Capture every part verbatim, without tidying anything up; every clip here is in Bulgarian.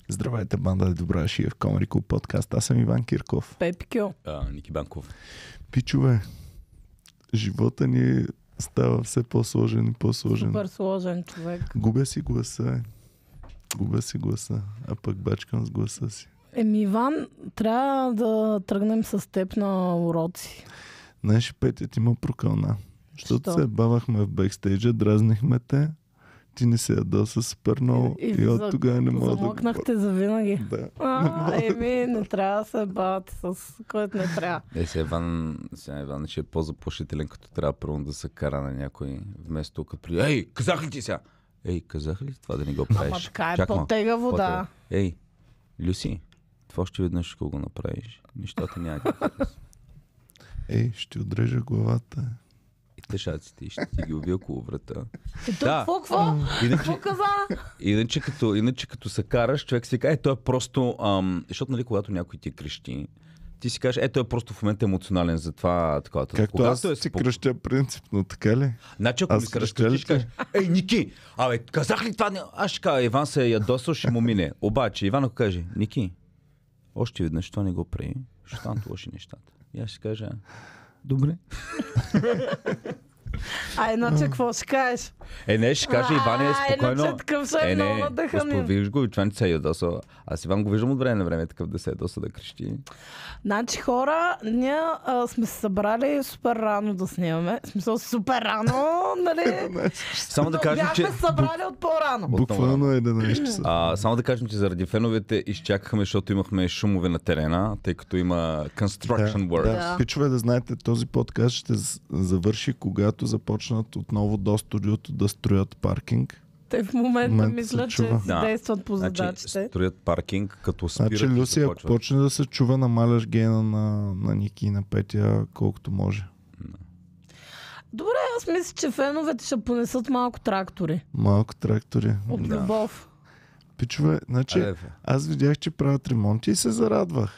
Здравейте, банда, добра шия в Comedy Club подкаст. Аз съм Иван Кирков. Пепи Кьо. А, Ники Банков. Пичове, живота ни става все по-сложен и по-сложен. Супер сложен човек. Губя си гласа. Губя си гласа, а пък бачкам с гласа си. Еми, Иван, трябва да тръгнем с теб на уроци. Знаеш, Петя, ти има прокълна. Защото Що? се бавахме в бекстейджа, дразнихме те, ти не се ядоса супер много и, И- и, и от за- тогава не мога да... Замлъкнахте за винаги. Да. А, еми, не трябва да се бавате с който не трябва. Е, сега Иван, сега Иван ще е по-заплашителен, като трябва първо да се кара на някой, вместо като при... Ей, казах ли ти сега? Ей, казах ли това да не го правиш? Ама така е Чак малко. по-тегаво, да. По-тегаво. Ей, Люси, това още веднъж ще го направиш. Нещата няма как. Ей, ще отрежа главата. И тъшаците, ще ти ги уви около врата. И тук, Да. какво, какво? Иначе, Какво каза? иначе, като, иначе като се караш, човек си каже, е, той е просто... Ам, защото, нали, когато някой ти крещи, ти си кажеш, е, той е просто в момента емоционален за това. Такова. Както Когато аз е си спок- кръщя принципно, така ли? Значи, ако Аз ми се кръщя ли разкръстиш, ти? кажеш, ей, Ники, абе, казах ли това? Не- Аз ще кажа, Иван се е ядосал, ще му мине. Обаче, Иван ако каже, Ники, още веднъж това не го прави, ще станат лоши нещата. И аз ще кажа, добре. А иначе какво ще кажеш? Е, не, ще каже, Иван е А, спокойно. иначе такъв ще е Е, много не, надъханен. Господ, виждаш го, Иван се е ядосал. Аз Иван го виждам от време на време, такъв да се ядоса, да крещи. Значи хора, ние а, сме се събрали супер рано да снимаме. В смисъл супер рано, нали? Само да Но кажем, че... бяхме събрали от по-рано. Буквално е единайсет часа. А, само да кажем, че заради феновете изчакахме, защото имахме шумове на терена, тъй като има construction work. Да, Да. пичове, да знаете, този подкаст ще з- завърши, когато започнат отново до студиото да строят паркинг. Те в момента момента мислят, се че чува. си Да. действат по Значи, задачите. строят паркинг, като спират Значи, и Люси, ако започват. почне да се чува, намаляш гена на, на Ники и на Петя, колкото може. Добре, аз мисля, че феновете ще понесат малко трактори. Малко трактори. От Да. любов. Пичове, значи, Аре, бе. аз видях, че правят ремонти и се зарадвах.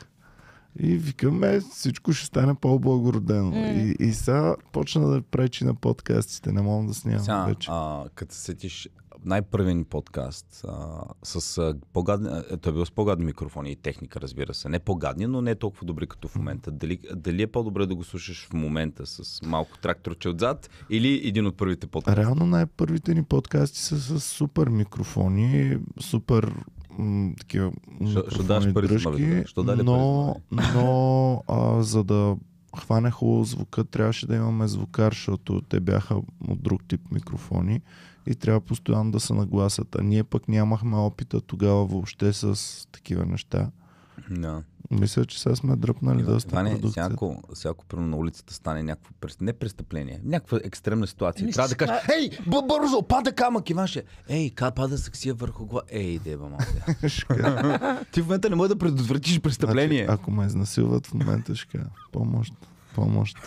И викаме, всичко ще стане по-благородено. М. И, и сега почна да пречи на подкастите. Не мога да снимам Сега, вече. а, като се сетиш, най-първен подкаст а, с а, по-гадни, а, той е бил с по-гадни микрофони и техника, разбира се. Не по-гадни, но не толкова добри като в момента. Дали, дали е по-добре да го слушаш в момента с малко тракторче отзад или един от първите подкасти? Реално най-първите ни подкасти са с супер микрофони, супер м, такива Що- що даш микрофони пари за дръжки, нови, що даде пари за но, нови? но а, за да хване хубаво звука, трябваше да имаме звукар, защото те бяха от друг тип микрофони и трябва постоянно да се нагласят. А ние пък нямахме опита тогава въобще с такива неща. Да. Мисля, че сега сме дръпнали Ива- доста Иване, продукцията. всяко, всяко примерно на улицата стане някакво прес... не престъпление, някаква екстремна ситуация. Ами Трябва да ще кажеш, ей, б- бързо, пада камък, Иван ще. Ей, ка пада саксия върху глава. Ей, деба малко. Ще кажа. Ти в момента не можеш да предотвратиш престъпление. Значи, ако ме изнасилват в момента, ще кажа помощ, помощ,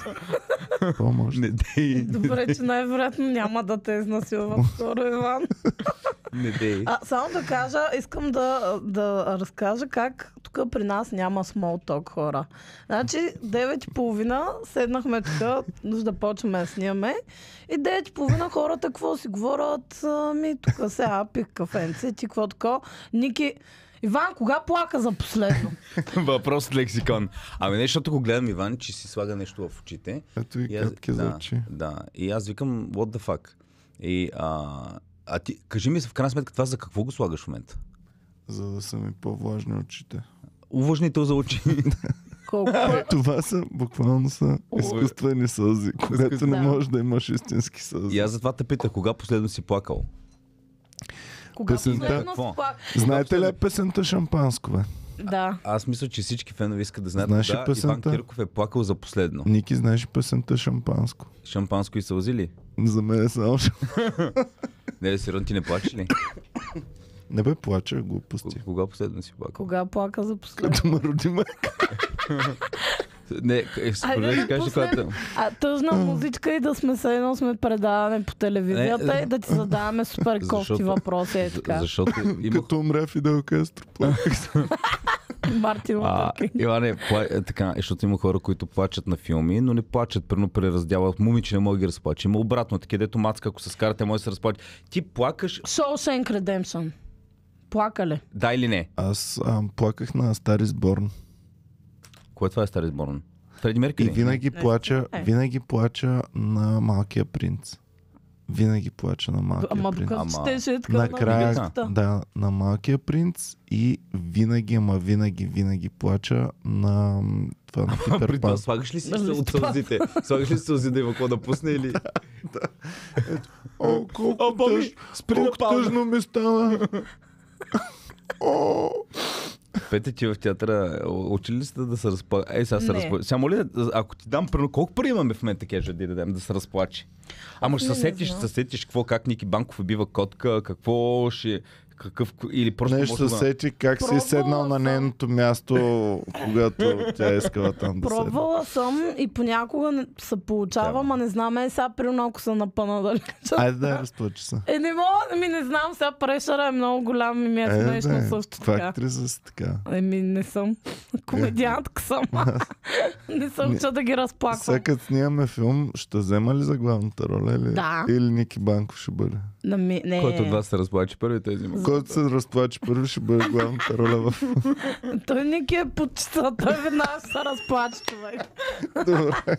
помощ. Не дей, Добре, че най-вероятно няма да те изнасилват скоро, Иван. не дей. А, само да кажа, искам да, да разкажа как тук при нас няма small talk, хора. Значи, девет и половина седнахме тук, да почваме да снимаме и девет и половина хората какво си говорят? Ами, тук сега пих кафенце, ти какво такова. Ники, Иван, кога плака за последно? Въпрос от лексикон. Ами не, защото го гледам Иван, че си слага нещо в очите. Ето и И аз- капки за да, очи. да. И аз викам, what the fuck? И, а, а ти, кажи ми в крайна сметка това за какво го слагаш в момента? За да са ми по-влажни очите. Увлажнител за очи. Колко? Това са, буквално са изкуствени сълзи, когато не Да. можеш да имаш истински сълзи. И аз затова те питах, кога последно си плакал? Кога Песента- последно Какво? си плака? Знаете ли е песента Шампанско, бе? Да. Аз мисля, че всички фенове искат да знаят Знаеш ли кога Иван песента? Кирков е плакал за последно. Ники, знаеш ли песента Шампанско? Шампанско и сълзи ли? За мен е само шам... Не, Сирон, ти не плачеш ли? Не бе, плача, глупости. Кога последно си плакал? Кога плака за последно? Като ме роди майка. Не, е, Айде според да да кажеш последно. когато... А тъжна музичка и да сме се едно сме предаване по телевизията Не, и да ти задаваме супер кофти защото- въпроси. Е така. Защото имах... Като умря Фидел Кастро. плаках се. Мартин А, Лутер Кинг. Иване, пла... е, така, защото има хора, които плачат на филми, но не плачат, примерно при раздяла. Момиче не може да ги разплаче. Има обратно, такива, дето мацка, ако се скарате, може да се разплаче. Ти плакаш... Shawshank Redemption. Плакали. Да или не? Аз а, плаках на Star is Born. Кое това е Star is Born? Фреди Меркюри? И винаги Не, плача, е. винаги плача на Малкия принц. Винаги плача на Малкия Ама принц. докато Ама- четеше е така Накрая, на книгата. да, на Малкия принц и винаги, ама винаги, винаги плача на м, това на Питър При Пан. това слагаш ли си Нали от това? сълзите? Слагаш ли сълзи да има какво да пусне или... О, колко, О, Боби, тъж, спри да колко пална. тъжно ми стана. О, Пете, ти в театъра учили ли сте да се разплаче? Ей, сега се Не. разплаче. Сега моля, ако ти дам, примерно, колко пари имаме в момента, кежа да дадем да се разплаче? Ама ще Не, се не сетиш, ще знам. се сетиш какво, как Ники Банков убива котка, какво ще... Какъв... Или просто не ще може се да... сети как си Пробвала седнал на съм. нейното място, когато тя е искала там да седне. Пробвала съм и понякога не, се получава, Да. ма не знам е сега примерно ако са напъна дали. Айде да я разплачи се. Е, не мога, ми не знам, сега прешъра е много голям и ми е Е, смешно да, също каква така. актриса си така? Еми, не съм. Комедиантка съм. Не съм, че да ги разплаквам. Сега като снимаме филм, ще взема ли за главната роля или, Да. или Ники Банков ще бъде? На ми, не. Който от вас се разплаче първи, тези има. Който се разплаче първи, ще бъде главната роля в... Той Ники е почита, той веднага ще се разплаче, човек. Добре.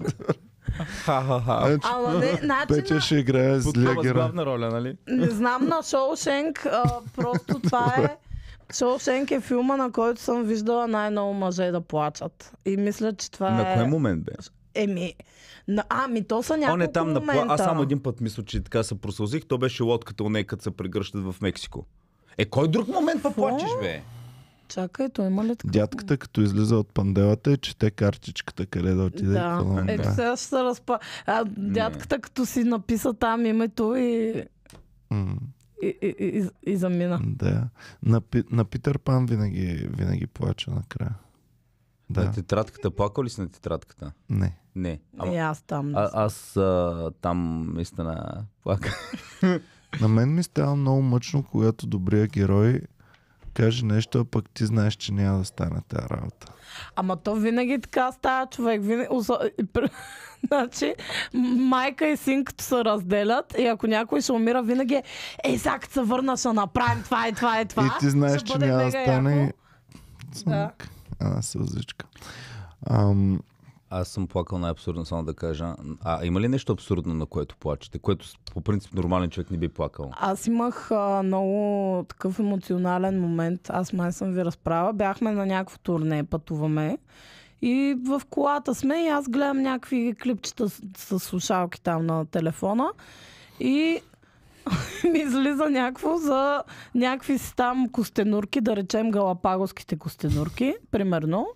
Ха-ха-ха. Значи, Ама не, значи Петя на, ще играе Под злия това с герой. главна роля, нали? не знам на Шоушенк, а, просто това е Шоушенк е филма, на който съм виждала най-много мъже да плачат. И мисля, че това На е... кой момент бе? Еми, на... а, ми то са няколко Он е там на момента. пла... Аз само един път мисля, че така се просълзих. То беше лодката, у нея, като се прегръщат в Мексико. Е, кой друг момент па плачеш, бе? Чакай, той има ли така? Дядката, като излиза от панделата, и чете картичката, къде да отиде. Да, и какво ето да. сега ще се разпа... А, дядката, като си написа там името и, М, и, и, и, и замина. Да. На, Пи- на Питър Пан винаги, винаги плача накрая. На Да. тетрадката, плакал ли си на тетрадката? Не. Не. И аз там. а, аз а, там наистина плаках. На мен ми става много мъчно, когато добрия герой каже нещо, а пък ти знаеш, че няма да стане тази работа. Ама то винаги така става, човек. Винаги... осо- и пр- Значи, майка и син като се разделят и ако някой ще умира, винаги е, ей, сега като се върна, ще направим това и това и това. И ти знаеш, Ще че бъде няма да мега стане. яко. Да. Една сълзичка. Ам, Аз съм плакал най-абсурдно, само да кажа. А има ли нещо абсурдно, на което плачете? Което по принцип нормален човек не би плакал? Аз имах а, много такъв емоционален момент. Аз май съм ви разправя. Бяхме на някакво турне, пътуваме. И в колата сме и аз гледам някакви клипчета с, с слушалки там на телефона. И ми излиза някакво за някакви си там костенурки, да речем галапагоските костенурки, примерно.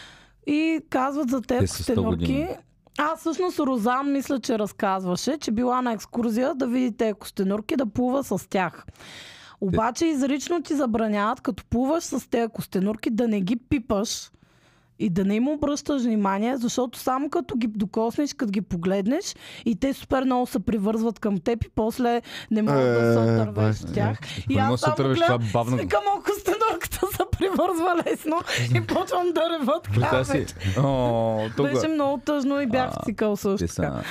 И казват за Те тези са сто костенурки. години. А, всъщност Розан мисля, че разказваше, че била на екскурзия да види тези костенурки, да плува с тях. Обаче изрично ти забраняват, като плуваш с тези костенурки, да не ги пипаш и да не им обръщаш внимание, защото само като ги докоснеш, като ги погледнеш и те супер много се привързват към теб и после не можеш да се Е, отървеш бай, от тях. И Не аз можеш да се само отървеш, това гледам, бавно. свикам, ако костенурката се привързва лесно и почвам да рева така Представя си. вече. О, тук. Беше много тъжно и бях А, в цикъл също Те така.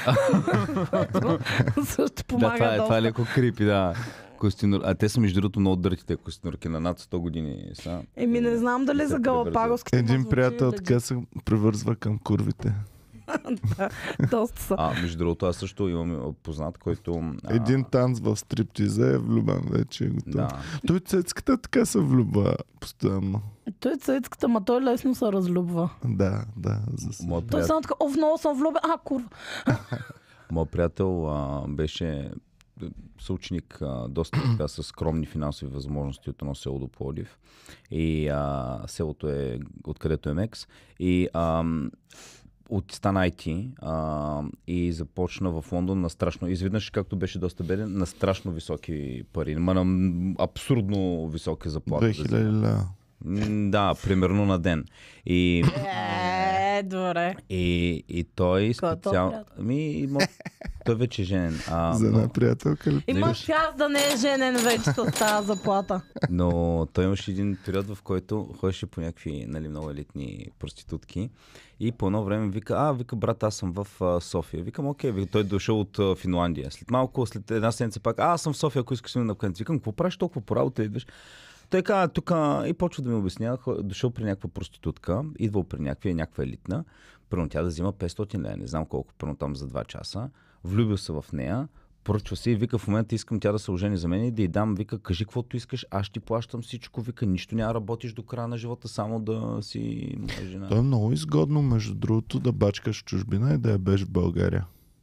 са... Също Да, помага това е, доста. това е леко крипи, да. Костинур... А те са между другото много дъртите костинурки, на над сто години са. Еми не знам дали се за превързват. галапагоските един ма звучи приятел legit. така се привързва към курвите. Да, доста са. А, между другото, аз също имам познат, който... А, Един танц в стриптиза е влюбен вече. Е готов. Да. Той цецката така се влюбва постоянно. Той е цецката, ма той лесно се разлюбва. Да, да. За Моят Той приятел, само така, о, много съм влюбен. А, курва. моят приятел а, беше съученик а, доста така с скромни финансови възможности от едно село до Пловдив. И а, селото е, откъдето е Мекс. И а, от стана ай ти а, и започна в Лондон на страшно, изведнъж както беше доста беден, на страшно високи пари. Ма на м, абсурдно високи заплати. две хиляди лева. М, Да, примерно на ден. И, Е, добре. и, и той Кой е специално... този приятел? Ами, има... той вече е женен. А, За една но, приятелка ли? Има имаш- шанс да не е женен вече с тази заплата. но той имаше един период, в който ходеше по някакви нали, много елитни проститутки и по едно време вика, а, вика, брат, аз съм в а, София. Викам, окей, вика, той е дошъл от а, Финландия. След малко, след една седмица пак, а, аз съм в София, ако искаш да напкънец. Викам, какво правиш толкова по работа идваш? той каза тук и почва да ми обяснява, дошъл при някаква проститутка, идвал при някаква, някаква елитна, първо тя да взима петстотин лева, не знам колко, първо там за два часа, влюбил се в нея, поръчва се и вика в момента искам тя да се ожени за мен и да й дам, вика кажи каквото искаш, аз ще ти плащам всичко, вика нищо няма работиш до края на живота, само да си моя жена. То е много изгодно, между другото, да бачкаш в чужбина и да я беш в България.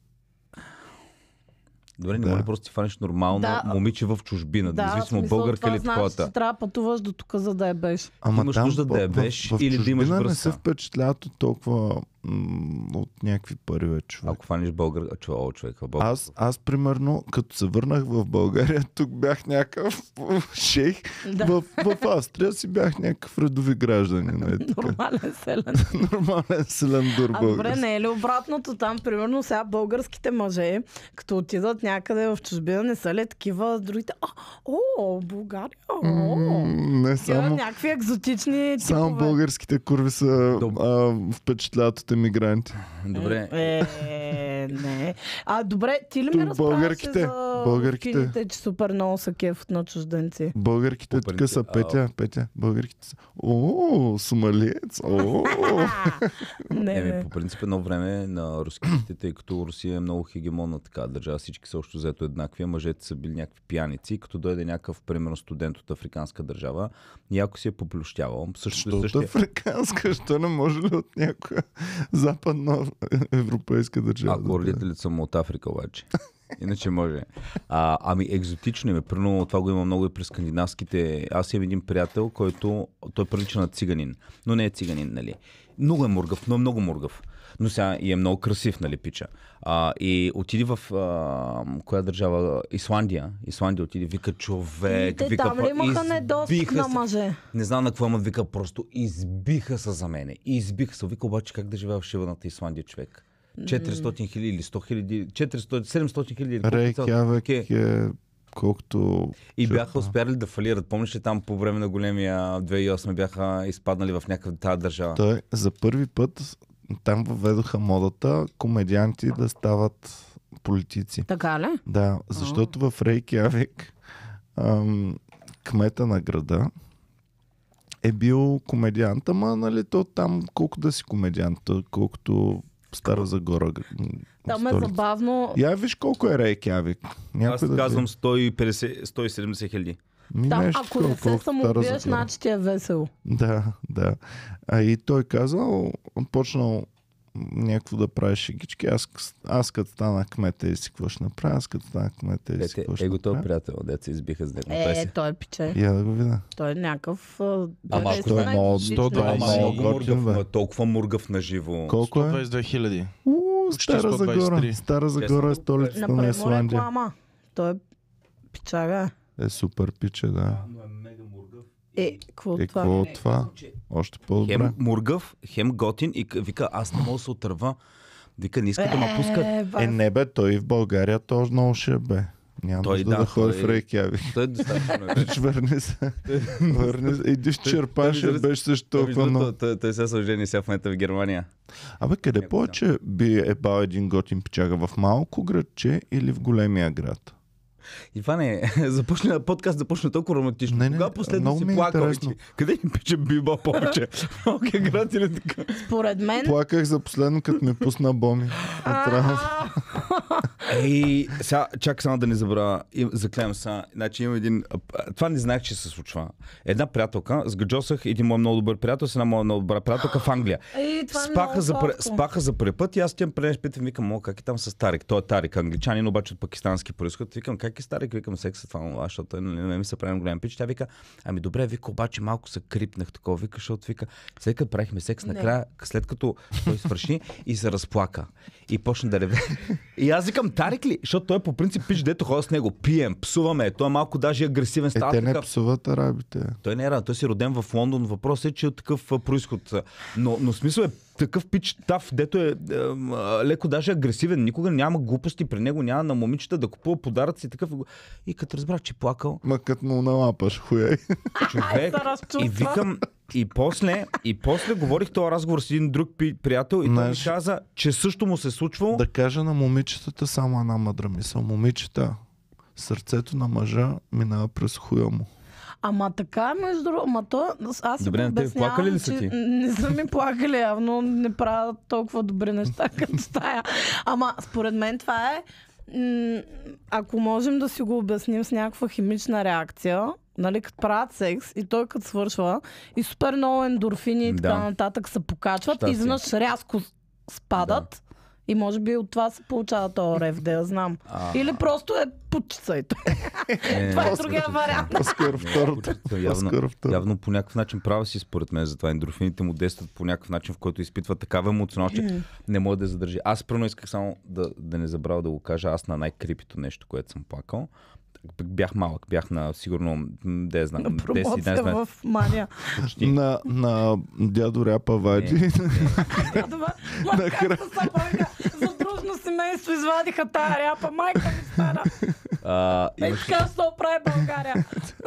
Добре, не Да. може просто ти фанеш нормално Да. момиче в чужбина, Да, независимо в смисъл, българка това или значи, такова. че трябва да пътуваш до тук, за да я беш. Ама Имаш там нужда в- да я в- беш в или да имаш чужбина не връзка. се впечатляват от толкова м- от някакви пари, бе, човек. Ако фанеш българ, чува, о, човек, в България. Аз, аз, примерно, като се върнах в България, тук бях някакъв шейх. Да. В, в Австрия си бях някакъв редови гражданин. Е, така. Нормален селен. Нормален селендур А добре, български. не е ли обратното там? Примерно сега българските мъже, като отидат някъде в чужбина, не са ли такива другите? А, о, България! О, М, Не такива само, някакви екзотични само типове. българските курви са Доб- а, впечатляват от емигранти. Добре. Е, не. А, добре, ти ли Тук ми разправяш българките, за българките. рускините, че супер много са кефът на чужденци? Българките По тук са принцип, Петя, Петя. Българките са. О, сомалиец. О, Не, Еми, не. по принцип едно време на руските, тъй като Русия е много хегемонна така държава, всички са още взето еднакви, а мъжете са били някакви пияници, като дойде някакъв, примерно, студент от африканска държава, яко си е поплющявал. Също, Защото същия, африканска, що не може ли от някоя западна европейска държава? ако да бъде? родителите са му от Африка обаче. Иначе може. А, ами екзотично им е. Примерно това го има много и при скандинавските. Аз имам един приятел, който той прилича на циганин. Но не е циганин, нали. Много е мургав, но е много мургав. Но сега и е много красив, нали, пича. А, и отиди в а, коя държава? Исландия. Исландия отиди, вика човек. Те вика, там ли имаха избиха недостиг на се. мъже? Не знам на какво, ама вика просто избиха се за мене. Избиха се. Вика обаче как да живея в шиваната Исландия, човек. четиристотин хиляди или сто хиляди, четиристотин, седемстотин хиляди. Рейкявек е колкото... И бяха успяли да фалират. Помниш ли там по време на големия две хиляди и осма бяха изпаднали в някаква тази държава? Той за първи път там въведоха модата комедианти да стават политици. Така ли? Да, защото в Рейкявик ам, кмета на града е бил комедиант, ама нали то там колко да си комедиант, колкото Стара Загора. Там е столица. забавно. Я виж колко е Рейкявик. Аз Някой да казвам ти- сто и петдесет, сто и седемдесет хиляди. Ми Там, нещо ако не такова, се колко Стара самоубиеш, Загора. значи ти е весело. Да, да. А и той казал, почнал някакво да прави шегички. Аз, аз като стана кмета и си какво ще направя, аз като стана кмета и си Ете, какво ще его този направя. приятел, деца избиха с него. Той Е, си- той е пиче. Я да го видя. Той е някакъв... а, Ама той ако наистина е много- екзотичен. сто двайсет Ама много много готин, мургав, бе. но е толкова мургав на живо. Колко сто е? двайсет и две хиляди. У, Почти Стара сто двайсет и Загора. три. Стара Загора е столицата на Направи му Исландия. реклама. Той е пичага. Е супер пиче, да. Но е мега мургав. Е, какво Е, е това? какво от това? Още по-добре. Хем мургав, хем готин и к- вика, аз не мога да се отърва. Вика, не искат да ме пускат. Е, ба- Е, не бе, той и в България тоже много ще е, бе. Няма Той, нужда да, да, ходи той- в Рейкявик. Той е достатъчно. Рич, върни се. Върни се. Иди в Черпаш, той- беше също Той, толкова между много. другото, той, той се съжени сега в момента в Германия. Абе, къде Него, повече би е бал един готин пичага? В малко градче или в големия град? Иване, започна подкаст, започна толкова романтично. Не, не, Кога последно много си ми е плакал? интересно. Вече? Къде ни пича биба повече? Малкия град или така? Според мен... Плаках за последно, като ми пусна Боми. От работа. Ей, сега, чакай само да не забравя. Им- Заклевам се. Значи имам един... а, Това не знаех, че се случва. Една приятелка, сгаджосах един мой много добър приятел с една моя много добра приятелка в Англия. Ей, това е Спаха много за, пре- сладко. спаха за първи път и аз тям пренеш питам, викам, о, как е там с Тарик? Той е Тарик, англичанин, обаче от пакистански происход. Викам, как е с Тарик? Викам, секса това, това, защото той нали, не ми се правим голям пич. Тя вика, ами добре, вика, обаче малко се крипнах такова, вика, защото вика, след като правихме секс, Не. накрая, след като той свърши и се разплака. И почна да реве. И аз викам, Тарик ли? Защото той по принцип пич, дето ходя с него, пием, псуваме, той е малко даже агресивен Е, става. те не така. псуват арабите. Той не е рад, той си роден в Лондон. Въпросът е, че е от такъв а, происход. Но, но смисъл е такъв пич тав, дето е а, а, леко даже агресивен. Никога няма глупости при него, няма на момичета да купува подаръци. Такъв. И като разбрах, че плакал, Ма като му налапаш, хуяй. човек. се разчувства. И викам, и после, и после говорих този разговор с един друг пи- приятел и той ми Знаеш- каза, че също му се случвало. Да кажа на момичетата само една мъдра мисъл. Момичета, сърцето на мъжа минава през хуя му. Ама така, между другото, ама то, аз си Добре, на тебе обяснявам, плакали ли са че ти? не са ми плакали, явно не правят толкова добри неща като тая. Ама според мен това е, м- ако можем да си го обясним с някаква химична реакция, нали, като правят секс и той като свършва и супер много ендорфини и Да. така нататък се покачват Щастие. и изведнъж рязко спадат. И може би от това се получава този рев, да я знам. А. Или просто е путчица и той. Не, Това е не, другия не, вариант. По-скоро второто. Явно, По-скоро второто. явно по някакъв начин права си според мен, затова ендорфините му действат по някакъв начин, в който изпитва такава емоционалност, че не може да задържи. Аз първо исках само да, да не забравя да го кажа, аз на най-крипито нещо, което съм плакал. Бях малък, бях на сигурно, да я знам, На десет промоция единайсет в Мания. почти. На, на дядо Ряпа Вади. Това, майка се събраха, за дружно семейство извадиха тая ряпа, майка ми стара. А, Ей имаш- така ще се оправи България.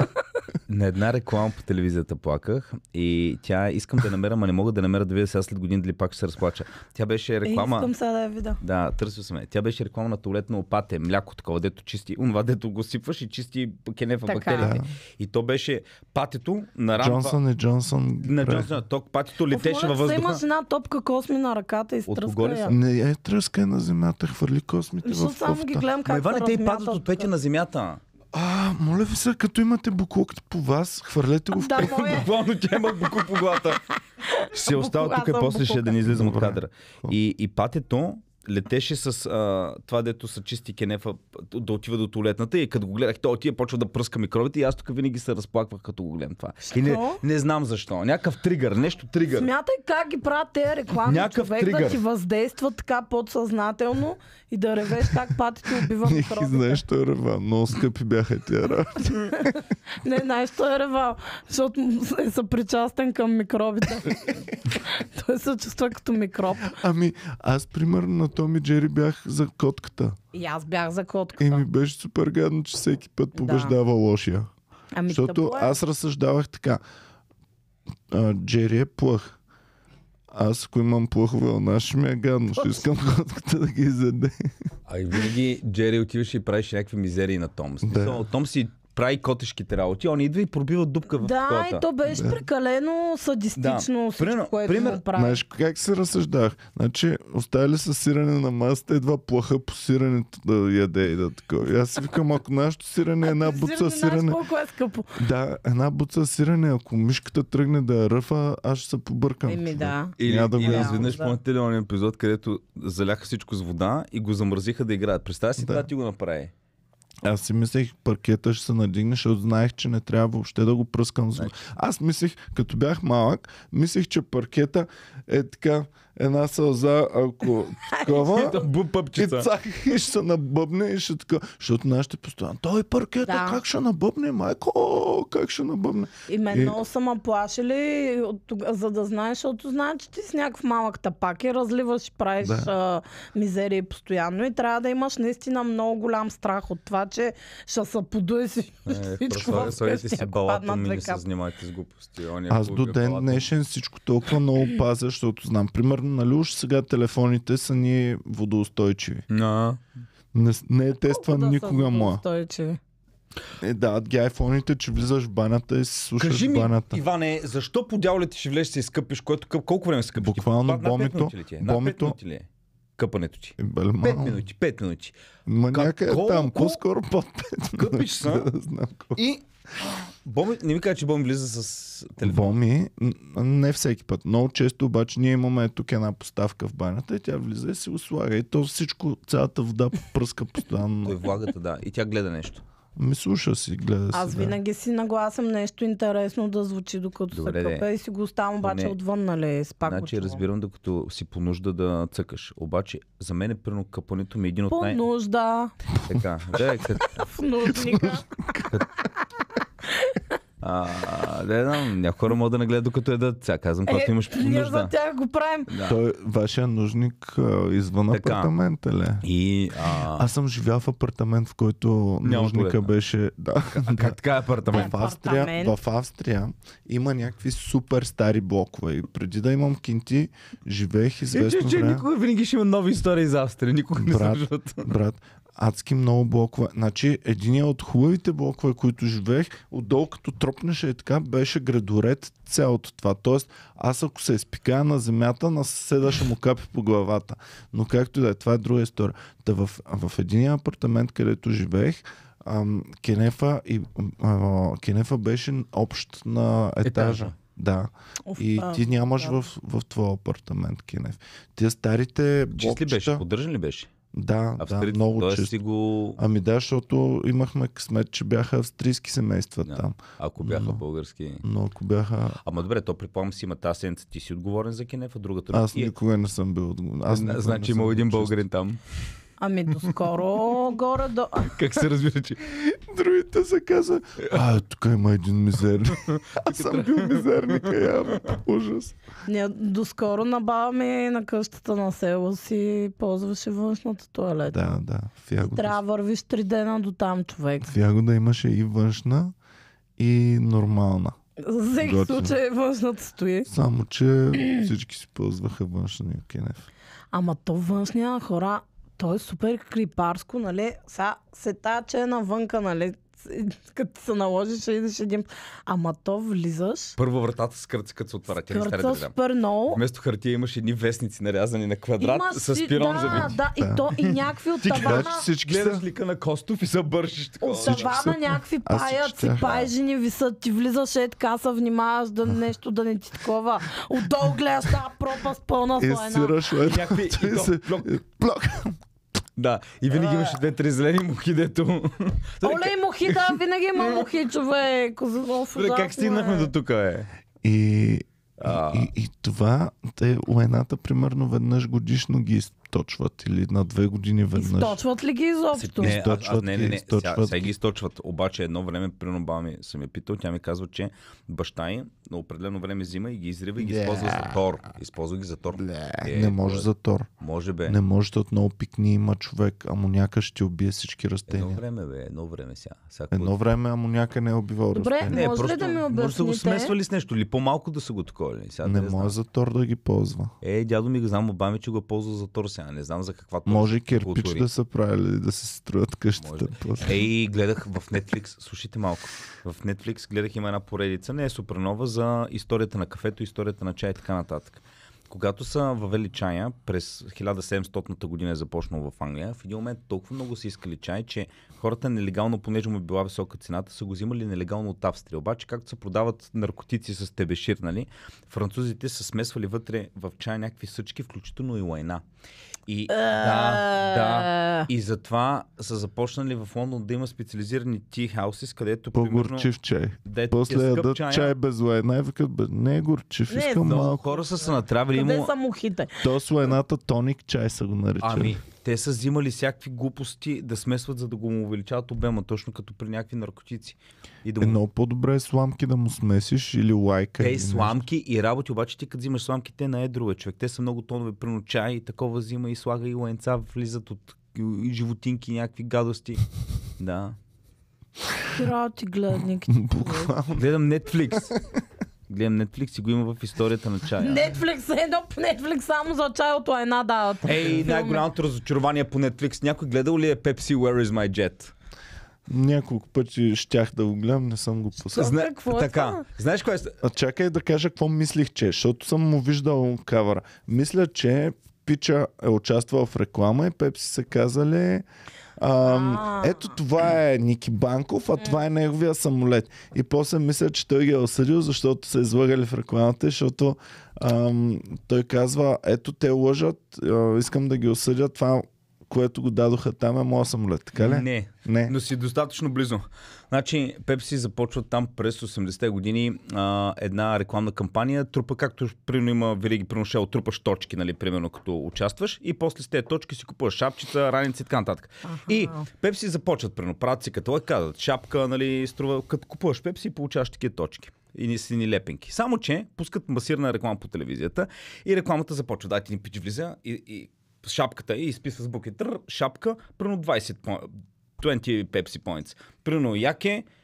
На една реклама по телевизията плаках и тя искам да я намеря, ма не мога да намеря да видя сега след години дали пак ще се разплача. Тя беше Е, реклама. искам сега да я видя. Да, търсил съм я. Тя беше реклама на туалетно опате, мляко такова, дето чисти. Онова, дето го сипваш и чисти кенефа Така. бактериите. И то беше патето на рампа. Джонсън и Джонсън. На Джонсън. То патето летеше във Въздуха. въздуха. Имаш една топка косми на ръката и Отгоре стръска са. я. Не е тръскай на земята, хвърли космите Защото в само ги кофта. гледам Ма как се Иване, те и падат размятат. от петя на земята. А, моля ви се, като имате буклук по вас, хвърлете го в Да, мое. Буквално тя има буко по главата. Ще остава Буко, аз тук и съм после ще букука. да не излизам от Добре. кадъра. И, и патето летеше с а, това, дето са чисти кенефа, да отива до туалетната и като го гледах, той отива, почва да пръска микробите и аз тук винаги се разплаквах, като го гледам това. И не, Що? не знам защо. Някакъв тригър, нещо тригър. Смятай как ги правят тези реклами, Някакъв човек да тригър. ти въздейства така подсъзнателно и да ревеш как патито убива Не ги знаеш, микробите. що е рева. Много скъпи бяха тия работи. Не, знаеш, той е ревал, защото е съпричастен към микробите. Той се чувства като микроб. Ами, аз примерно на Томи Джери бях за котката. И аз бях за котката. И ми беше супер гадно, че всеки път побеждава лошия. Ами, Защото тъпо е. аз разсъждавах така. А, Джери е плъх. Аз, ако имам плъхове у нас, ще ми е гадно. Ще искам котката да ги изяде. А и винаги Джери отиваше и правеше някакви мизерии на Том. Да. Том си прави котешките работи, он идва и пробива дупка в Да, колата. и то беше Да. прекалено садистично Да. всичко, Пример- което пример- му прави. Знаеш как се разсъждах? Значи, оставили са сирене на масата, едва плаха по сиренето да яде и да такова. И аз си викам, ако нашето сирене е една буца Знаеш сирене... колко е скъпо. Да, една буца сирене, ако мишката тръгне да я ръфа, аз ще се побъркам. Еми да. Или, Няма да го или яздам. изведнъж Да. помните ли онен епизод, където заляха всичко с вода и го замързиха да играят. Представя си, Да. да ти го направи. Аз си мислех, паркета ще се надигне, защото знаех, че не трябва въобще да го пръскам. Значи. Аз мислех, като бях малък, мислех, че паркета е така една сълза, ако такова... Бу И пъпчица. цак, и ще се набъбне и ще така. Защото нашите постоянно. Той паркета, Да. как ще набъбне, майко? Как ще набъбне? И мен И- много са ме плашили, от тога- за да знаеш, защото знаеш, че ти си някакъв малък тапак и разливаш и правиш Да. а, мизерии постоянно и трябва да имаш наистина много голям страх от това, че ще се подуе си всичко в Слагайте къщи, си ако балата паднат ми, две не се капки. занимайте с глупости. Оня Аз до хубавия ден балата. днешен всичко толкова много пазя, защото знам. Примерно, нали уж сега телефоните са ни водоустойчиви. А, Не, не е тестван Колко да са никога моя. устойчиви. Е, да, ги айфоните, че влизаш в банята и си слушаш кажи в ми, банята. Иване, защо по дяволите ще влезеш и се изкъпиш, което къп, колко време се къпиш? Буквално Над пет бомито- минути ли ти е? Над пет бомито- минути ли е? Къпането ти. Е, беле, Пет мал. минути, пет минути. Ма Как- някъде колко? там, по-скоро под пет. Къпиш се. Да знам колко. И Боми, не ми кажа, че Боми влиза с телефон. Боми, н- не всеки път. Много често обаче ние имаме тук една поставка в банята и тя влиза и си го слага. И то всичко, цялата вода пръска Той постоянно. влагата, да. И тя гледа нещо. Ми слуша си, гледа Аз си. винаги си нагласям нещо интересно да звучи докато Добре, се де. къпя и си го оставам обаче Не. отвън, нали, с пак го Значи чувам. разбирам, докато си по нужда да цъкаш. Обаче, за мен е първо къпането ми един от По най... нужда, Така. Да, като... в нужника. А, да, знам, някои хора могат да нагледат докато едат. Сега казвам, когато имаш по Е, ние за нужда. тях го правим. Да. Той, вашия нужник а, извън Така. апартамента ли? И... А... Аз съм живял в апартамент, в който Няма нужника туалетна. беше... Да, Как така е апартамент? в Австрия, Апартамент. в Австрия има някакви супер стари блокове. И преди да имам кинти, живеех известно Че, че време. никога винаги ще има нови истории за Австрия. Никога не Брат, слушат. Брат, адски много блокове. Значи, единият от хубавите блокове, които живеех, отдолу като троп дръпнеше и така, беше градоред цялото това. Тоест, аз ако се изпикая на земята, на съседа ще му капи по главата. Но както и да е, това е друга история. Та в, в един апартамент, където живеех, ам, кенефа, и, а, кенефа беше общ на етажа. Етажа. Да. Оф, И а, ти нямаш да. в, в твоя апартамент кенеф. Тия старите Чист ли беше? блокчета... Поддържан ли беше? Да, да, Австрийци, много тоест често. си го... Ами да, защото имахме късмет, че бяха австрийски семейства Да. там. Ако бяха Но- български... Но ако бяха... Ама добре, то предполагам си има тази седмица, ти си отговорен за кенефа, другата... Аз И- никога не съм бил отговорен. Аз никога Значи не съм има един бил българин там. Ами доскоро горе до... Как се разбира, че... Другите се казва, а, тук има един мизерник. Аз съм бил мизерника, явно. Ужас. Ние доскоро на баба ми на къщата на село си ползваше външната тоалета. Да, да. В Ягода, Трябва да вървиш три дена до там, човек. в Ягода имаше и външна, и нормална. За всеки Готино. случай външната стои. Само, че всички си ползваха външния кенеф. Ама то външния хора, то е супер крипарско, нали? Сега се таче навънка, нали? Като ти се наложиш, ще идеш един... Ама то влизаш, Първо вратата с кърца, като се отваря. Тя не стара да кърца видям. супер много. Вместо хартия имаш едни вестници нарязани на квадрат Имаш с си- пирон да, завити. да, и то и някакви от Ти кажеш, тавана, че всички Гледаш са... лика на Костов и се бършиш такова. от тавана някакви Аз си паяци, четях. пайжени висят, ти влизаш е така, се внимаваш да нещо да не ти такова. Отдолу гледаш тази пропаст пълна И слайна. сираш, лед. Някакви... и Той то се- блок. Плок. Да, и винаги имаше две-три зелени мухи, дето... Оле и мухи, да, винаги има мухи, човек. Оф, Добре, как ужасно стигнахме е. до тук, е? И, А. и, и, и това, те лайната примерно веднъж годишно ги източват или на две години веднъж. Източват ли ги изобщо? Не, а, а, Източват не, ги, не, не. Сега, източват сега ги. ги източват. Обаче едно време, примерно баба ми съм я питал, тя ми казва, че баща й на определено време взима и ги изрива и ги Бля. използва за тор. Използва ги за тор. Бля, Е, не може кое? за тор. Може бе. Не може, защото много пикни има човек. Амоняка ще ти убие всички Едно растения. време, бе, едно време сега. сега Едно време амоняка не е убивал Добре, растения. Не, може ли просто да ми може да са го обясните? смесвали с нещо или по-малко да са го такова. Сега Не да знам. може за тор да ги ползва. Е, дядо ми го знам, баба ми, че го ползва за тор сега. Не знам за каква тор. Може кирпич култури. да са правили, да се строят къщите. Може. после. Ей, гледах в Netflix, слушайте малко. В Netflix гледах има една поредица, не е супер нова, за историята на кафето, историята на чай и така нататък. Когато са въвели чая, през хиляда и седемстотната година е започнал в Англия, в един момент толкова много са искали чай, че хората нелегално, понеже му е била висока цената, са го взимали нелегално от Австрия. Обаче, както се продават наркотици с тебешир, нали, французите са смесвали вътре в чай някакви съчки, включително и лайна. И, да, да. И затова са започнали в Лондон да има специализирани tea houses, където По-горчив чай. дето После ти е скъп ядат чая. чай без лайна и викат, бе, не е горчив, Не, искам Много малко. хора са се натравили. Къде Му... са мухите? То с лайната тоник чай са го наричали. Ами, те са взимали всякакви глупости да смесват, за да го му увеличават обема, точно като при някакви наркотици. И да Е, му... много по-добре е сламки да му смесиш или лайка. Те или и сламки и работи, обаче ти като взимаш сламки, те на едро е човек. Те са много тонове, прино чай и такова взима и слага и лайнца, влизат от и животинки, някакви гадости. Да. Трябва ти гледник. Буквално. Гледам Netflix. Гледам Netflix и го има в историята на чая. Netflix, едно по Netflix само за чай от лайна дават. Ей, най-голямото разочарование по Netflix. Някой гледал ли е Pepsi Where is my jet? Няколко пъти щях да го гледам, не съм го пуснал. Зна- какво е така. това? Знаеш кое е? А чакай да кажа какво мислих, че, защото съм му виждал кавъра. Мисля, че Пича е участвал в реклама и Пепси са казали ам, А. ето това е Ники Банков, а това е неговия самолет. И после мисля, че той ги е осъдил, защото са излагали в рекламата, защото ам, той казва, ето те лъжат, а, искам да ги осъдя, това, което го дадоха там е моя самолет. Така ли? Не. Не. Но си достатъчно близо. Значи, Пепси започва там през осемдесетте години а, една рекламна кампания. Трупа, както примерно има винаги приношел, трупаш точки, нали, примерно като участваш и после с тези точки си купуваш шапчица, раници и така нататък. И Пепси започват, примерно, правят си каталог, казват, шапка, нали, струва, като купуваш Пепси, получаваш такива точки. И ни сини лепенки. Само, че пускат масирана реклама по телевизията и рекламата започва. Да, ти ни пич влиза и, и шапката и изписва с букви. Трър, шапка, примерно двайсет, двайсет Pepsi Points. Примерно яке,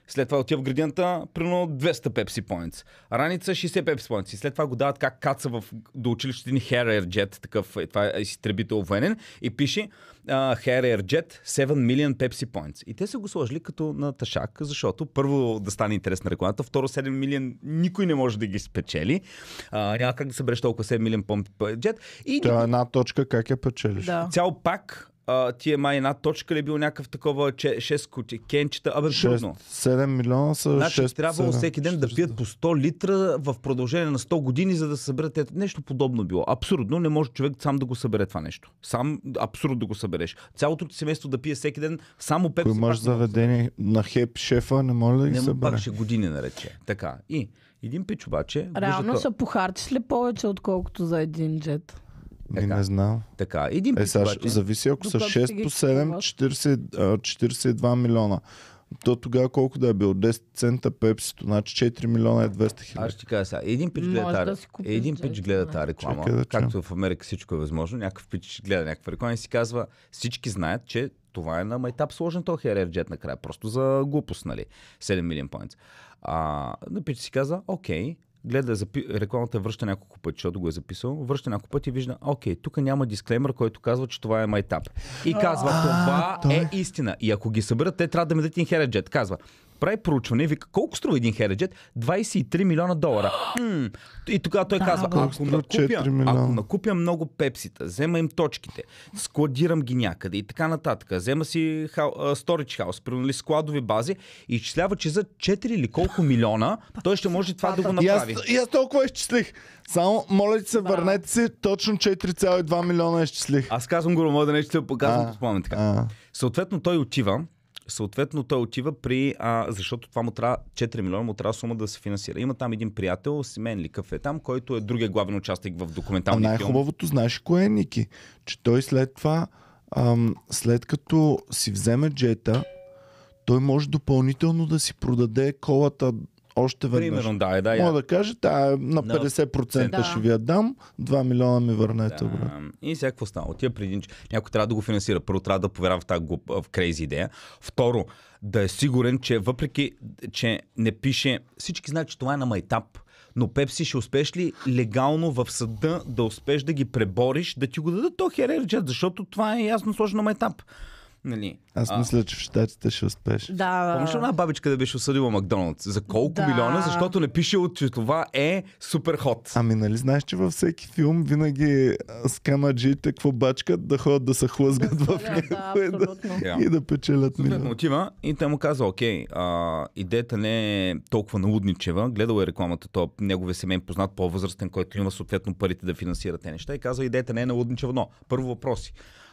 След това отива в градината, примерно двеста Pepsi Points. Раница шейсет Pepsi Points. И след това го дават как каца в, до училището ни Harrier Jet, такъв, това е изтребител военен, и пише uh, Harrier Jet седем милиона Pepsi Points. И те са го сложили като на ташак, защото първо да стане интересна рекламата, второ седем милиона никой не може да ги спечели. Uh, няма как да събереш толкова седем милиона Jet. И Това е една точка, как я печелиш? Да. цял пак Uh, ти е май една точка ли бил някакъв такова шест кути, кенчета, абе трудно. седем милиона са Значи шест. трябвало всеки ден да пият по сто литра в продължение на сто години, за да съберат нещо подобно било. Абсурдно, не може човек сам да го събере това нещо. Сам абсурдно да го събереш. Цялото ти семейство да пие всеки ден само пепси. Ако имаш заведение на хеп шефа, не може да ги не събере. пак ще години нарече. Така. И един пич обаче... Реално вижда... ще похарчиш ли повече, отколкото за един джет? Ми не знам. Така. Един Е, пич сега, обаче... зависи ако са Докато шест си ги по седем, купуваш. четирийсет, четирийсет и два милиона. То тогава колко да е бил? десет цента пепсито, значи четири милиона е двеста Аз хиляди. ще ти кажа сега. Един пич гледа Може тази да си купиш един джет, пич гледа да. тази реклама. Чакай да чуем. Както в Америка всичко е възможно. Някакъв пич гледа някаква реклама и си казва, всички знаят, че това е на майтап сложен този Harrier Jet накрая. Просто за глупост, нали? седем милиона points. А, на пич си каза, окей, гледа, запи... рекламата връща няколко пъти, защото го е записал, връща няколко пъти и вижда, окей, тук няма дисклеймер, който казва, че това е майтап. И казва, това той. е истина. И ако ги съберат, те трябва да ми дадат един Harrier Jet. Казва, прави проучване и вика, колко струва един Harrier Jet? двайсет и три милиона долара. Хм. И тогава той Да, казва, бе. ако Струва накупя, четири милиона. ако накупя много пепсита, взема им точките, складирам ги някъде и така нататък, взема си хау, а, storage house, примерно складови бази и изчислява, че за четири или колко милиона той ще може това да го И аз, направи. и аз толкова изчислих. Само, моля ти се, върнете си, точно четири цяло и два милиона изчислих. Аз казвам го, мога да не ще показвам, А, спомням така. а. Съответно той отива, съответно той отива при, а, защото това му трябва четири милиона, му трябва сума да се финансира. Има там един приятел, Семен ли какъв е там, който е другия главен участник в А документалния филм. най-хубавото, знаеш кое е, Ники? Че той след това, ам, след като си вземе джета, той може допълнително да си продаде колата още веднъж. Примерно, да, е, да, Мога я. да каже, тая на петдесет процента Да. ще ви я дам, два милиона ми върнете. Да. брат. И сега какво става? Отива при един, че някой трябва да го финансира. Първо трябва да повярва в тази глуп, в крейзи идея. Второ, да е сигурен, че въпреки, че не пише, всички знаят, че това е на майтап. Но Пепси ще успееш ли легално в съда да успееш да ги пребориш, да ти го дадат то Harrier Jet, защото това е ясно сложено на майтап. Нали? Аз А, мисля, че в щатите ще успееш. Да. Помниш ли една бабичка да беше осъдила Макдоналдс? За колко Да. милиона? Защото не пише, че това е супер хот. Ами нали знаеш, че във всеки филм винаги а, скамаджиите какво бачкат да ходят да се хлъзгат в Да, него да, и, да, абсолютно. Да. и да печелят Съответно милиона. отива и те му казва, окей, а, идеята не е толкова налудничева, гледал е рекламата, то неговия семейен познат, по-възрастен, който има съответно парите да финансира те неща и казва, идеята не е налудничева, но първо въпроси.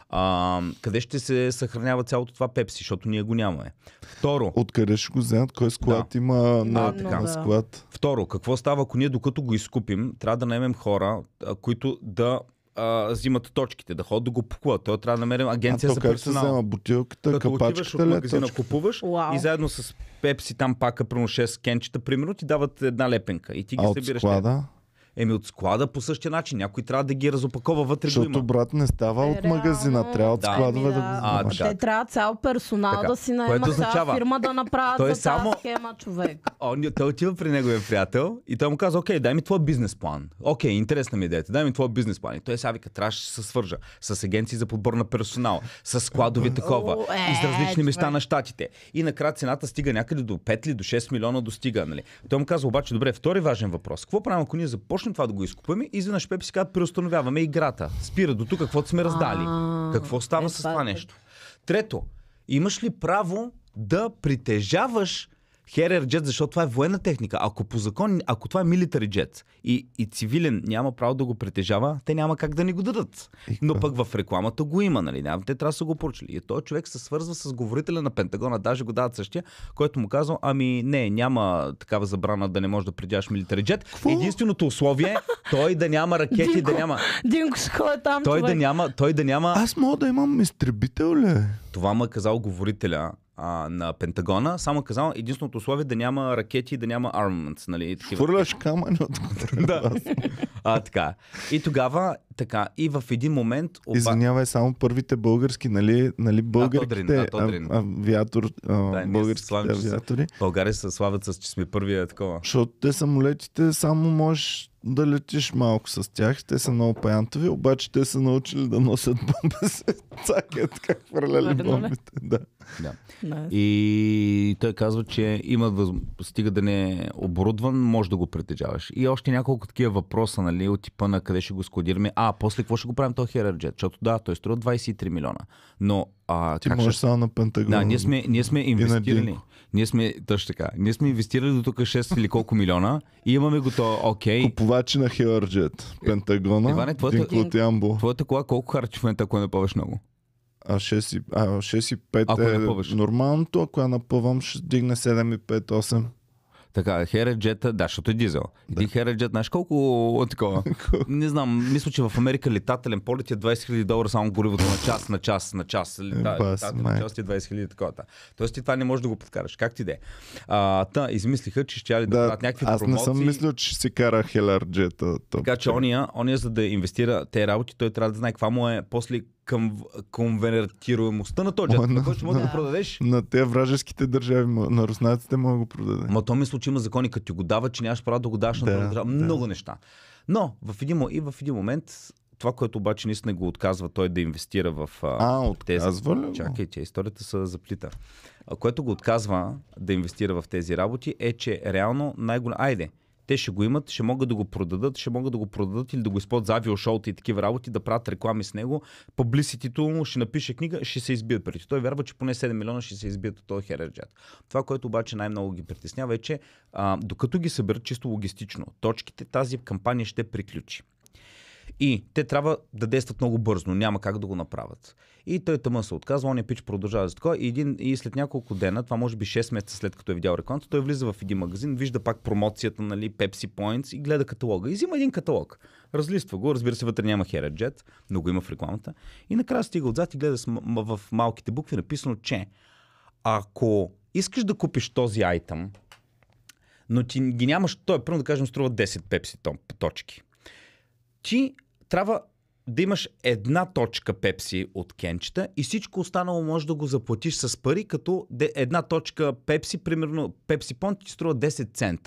А, къде ще се съхранява цялото това Пепси, защото ние го нямаме. Второ, Откъде ще го вземат? Кой склад Да. има на, А, на така. склад? второ, какво става, ако ние докато го изкупим, трябва да наемем хора, а, които да а, взимат точките, да ходят да го пакуват. Той трябва да намерим А агенция то за как се персонал. взема? Бутилката, Като отиваш от капачката ли е магазина, точка? купуваш Уау. и заедно с Пепси там пака, примерно шест кенчета, примерно ти дават една лепенка и ти ги А от събираш. склада? Еми от склада по същия начин. Някой трябва да ги разопакова вътре го Защото има. брат не става Е, от магазина, реално, трябва от да. складове Еми, да да. го А, вземаш. така. Те трябва цял персонал Така. да си Което наема означава- цяла фирма да направят Той е за само- тази схема, човек. Он, той отива при неговия приятел и той му казва, окей, дай ми твой бизнес план. Окей, интересна ми идеята, дай ми твой бизнес план. И той сега вика, трябваше да се свържа с агенции за подбор на персонал, с складови такова, О, е, из различни места човек. на щатите. И накрая цената стига някъде до пет или до шест милиона достига. Нали? Той му казва, обаче, добре, втори важен въпрос. Какво правим, ако ние започнем това да го изкупаме и изведнъж Пепси казват, преустановяваме играта. Спира до тук, каквото сме раздали. А, Какво става е, с това е това тъп. нещо? Трето, имаш ли право да притежаваш Harrier Jet, защото това е военна техника. Ако по закон, ако това е military jet и, и цивилен няма право да го притежава, те няма как да ни го дадат. И Но какво? пък в рекламата го има, нали? Няма, те трябва да са го поручили. И този човек се свързва с говорителя на Пентагона, даже го дават същия, който му казва, ами не, няма такава забрана да не можеш да притежаваш military jet. Какво? Единственото условие е той да няма ракети, Динко, да няма... Динко ще ходи там, Той да човек. няма, той да няма... Аз мога да имам изтребител ли? Това му е казал говорителя а, на Пентагона, само е казал единственото условие да няма ракети и да няма armaments, нали? Такива. Хвърляш камъни от Да. А, така. И тогава така. И в един момент... Оба... Извинявай, само първите български, нали, нали българските авиатор, да, българските славим, авиатори. България се славят с, че сме първия такова. Защото те самолетите само можеш да летиш малко с тях. Те са много паянтови, обаче те са научили да носят бомба с цакат, как хвърляли бомбите. Да. Да. Nice. И той казва, че има въз... стига да не е оборудван, може да го притежаваш. И още няколко такива въпроса, нали, от типа на къде ще го складираме. А, после какво ще го правим този Harrier Jet? Защото да, той струва двайсет и три милиона. Но а, ти как можеш ще... само на Пентагона. Да, ние сме, ние сме инвестирали. Ние сме, точно така, ние сме инвестирали до тук шест или колко милиона и имаме го то, окей. Купувачи на Harrier Jet. Пентагона, Иване, твоята, Динклот Ямбо. Твоята кола колко харчи в момента, ако не напъваш много? А шест и пет е нормалното, ако я напъвам, ще дигне седем и пет осем. Така, Harrier Jet, да, защото е дизел. Един да. Harrier Jet, знаеш колко такова? Не знам, мисля, че в Америка летателен полет е двайсет хиляди долара само горивото на час, на час, на час. Летателен на час е двайсет хиляди такова. Тоест ти това не можеш да го подкараш. Как ти де? А, та, измислиха, че ще да, да правят някакви аз промоции. Аз не съм мислил, че ще си кара Harrier Jet. Така че ония, ония, за да инвестира тези работи, той трябва да знае каква му е после към конвертируемостта на този джет, на който ще може да го продадеш. На тези вражеските държави, на руснаците мога да го продаде. Ма то мисля, че има закони, като ти го дава, че нямаш право да го даваш на да, друга държава. Да. Много неща. Но в един, и в един момент, това, което обаче наистина го отказва той да инвестира в а, отказва ли? Чакай, че историята се заплита. Което го отказва да инвестира в тези работи е, че реално най-голям... Айде, те ще го имат, ще могат да го продадат, ще могат да го продадат или да го използват за авиошоута и такива работи, да правят реклами с него. Публиситито му ще напише книга, ще се избият парите. Той вярва, че поне седем милиона ще се избият от този Harrier Jet. Това, което обаче най-много ги притеснява е, че а, докато ги съберат чисто логистично точките, тази кампания ще приключи. И те трябва да действат много бързо, няма как да го направят. И той тъмън се отказва, он е пич продължава за такова и, един, и след няколко дена, това може би шест месеца след като е видял рекламата, той влиза в един магазин, вижда пак промоцията, нали, Pepsi Points и гледа каталога. И взима един каталог. Разлиства го, разбира се, вътре няма Harrier Jet, но го има в рекламата. И накрая стига отзад и гледа в малките букви написано, че ако искаш да купиш този айтъм, но ти ги нямаш, той първо да кажем струва десет Pepsi точки. Ти трябва да имаш една точка Пепси от кенчета и всичко останало може да го заплатиш с пари, като една точка Пепси, примерно Пепси Понт ти струва десет цента.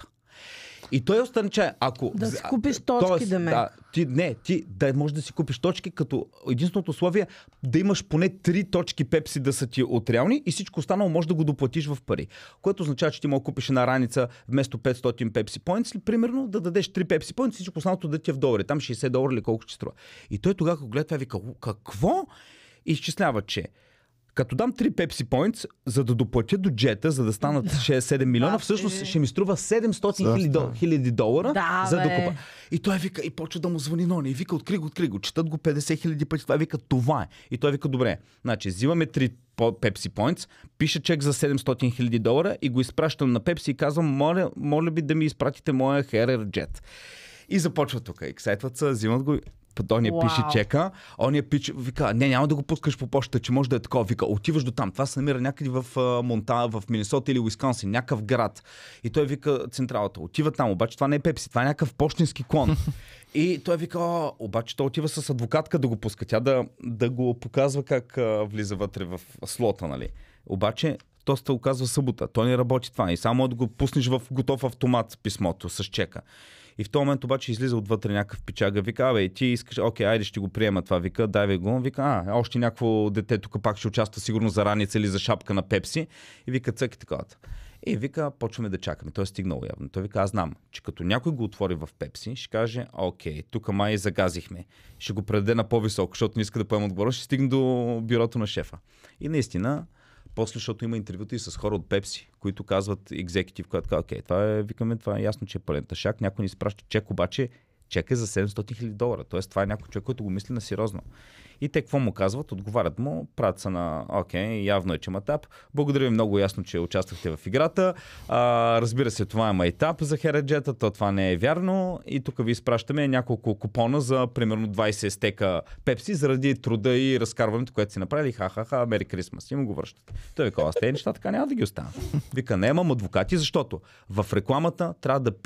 И той остане, че ако... Да си купиш точки, тоест, да ме. Да, ти, не, ти да можеш да си купиш точки, като единственото условие да имаш поне три точки Пепси да са ти от реални и всичко останало може да го доплатиш в пари. Което означава, че ти мога да купиш една раница вместо петстотин Pepsi Points, примерно да дадеш три Pepsi Points и всичко останалото да ти е в долари. Там шейсет долара или колко ще струва. И той тогава, когато гледа това, вика, какво? И изчислява, че като дам три Pepsi Points, за да доплатя до джета, за да станат шест-седем милиона, всъщност ще ми струва седемстотин хиляди долара, да, за да купа. И той вика, и почва да му звъни Нони, и вика, откри го, откри го, четат го петдесет хиляди пъти, това вика, това е. И той вика, добре, значи, взимаме три Pepsi Points, пише чек за седемстотин хиляди долара и го изпращам на Pepsi и казвам, моля, моля би да ми изпратите моя Harrier Jet. И започва тук, ексайтват се, взимат го. Он я wow. пише чека, он я пише, вика, не, няма да го пускаш по почта, че може да е такова. Вика, отиваш до там. Това се намира някъде в Монтана, в Минесота или Уисконсин, някакъв град. И той вика централата. Отива там, обаче това не е Пепси, това е някакъв пощенски клон. И той вика, О, обаче той отива с адвокатка да го пуска, тя да, да го показва как а, влиза вътре в слота, нали. Обаче то се оказва събота, той не работи това и само да го пуснеш в готов автомат писмото с чека. И в този момент обаче излиза отвътре някакъв пичага, вика, абе, ти искаш, окей, айде ще го приема това, вика, дай го, вика, а, още някакво дете тук пак ще участва сигурно за раница или за шапка на Пепси и вика, цък и такова. И вика, почваме да чакаме. Той е стигнал явно. Той вика, аз знам, че като някой го отвори в Пепси, ще каже, окей, тук май загазихме. Ще го предаде на по-високо, защото не иска да поема отговора, ще стигне до бюрото на шефа. И наистина, после, защото има интервюта и с хора от Пепси, които казват екзекутив, който казва, окей, това е, викаме, това е ясно, че е пълен тъшак, някой ни изпраща чек, обаче чек е за седемстотин хиляди долара. Тоест, това е някой човек, който го мисли на сериозно. И те какво му казват? Отговарят му, правят са на, окей, явно е, че майтап. Благодаря ви много ясно, че участвахте в играта. А, разбира се, това е майтап за Harrier Jet, то това не е вярно. И тук ви изпращаме няколко купона за примерно двайсет стека Пепси, заради труда и разкарването, което си направили. Ха-ха-ха, Merry Christmas. И му го връщат. Той вика, аз тези неща така няма да ги оставя. Вика, не имам адвокати, защото в рекламата трябва да пише,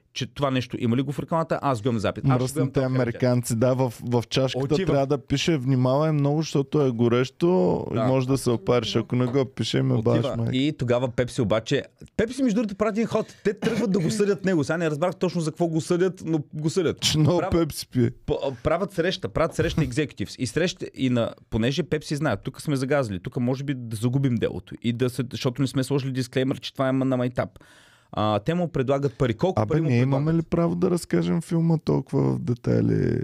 че това нещо има ли го в рекламата, аз гледам запит. Мръсните американци, да, в, в чашката Отива. трябва да пише внимавай много, защото е горещо Да. и може да се опариш. Ако не го пише, ме баш Отива. майка. И тогава Пепси обаче... Пепси между другото прави един ход. Те тръгват да го съдят него. Сега не разбрах точно за какво го съдят, но го съдят. Че много Прав- пепси пие. П- правят среща, правят среща executives и среща и на, понеже Пепси знаят, тук сме загазили, тук може би да загубим делото и да се, защото не сме сложили дисклеймер, че това е на майтап. А, те му предлагат пари. Колко Абе, пари му ние предлагат? имаме ли право да разкажем филма толкова в детайли?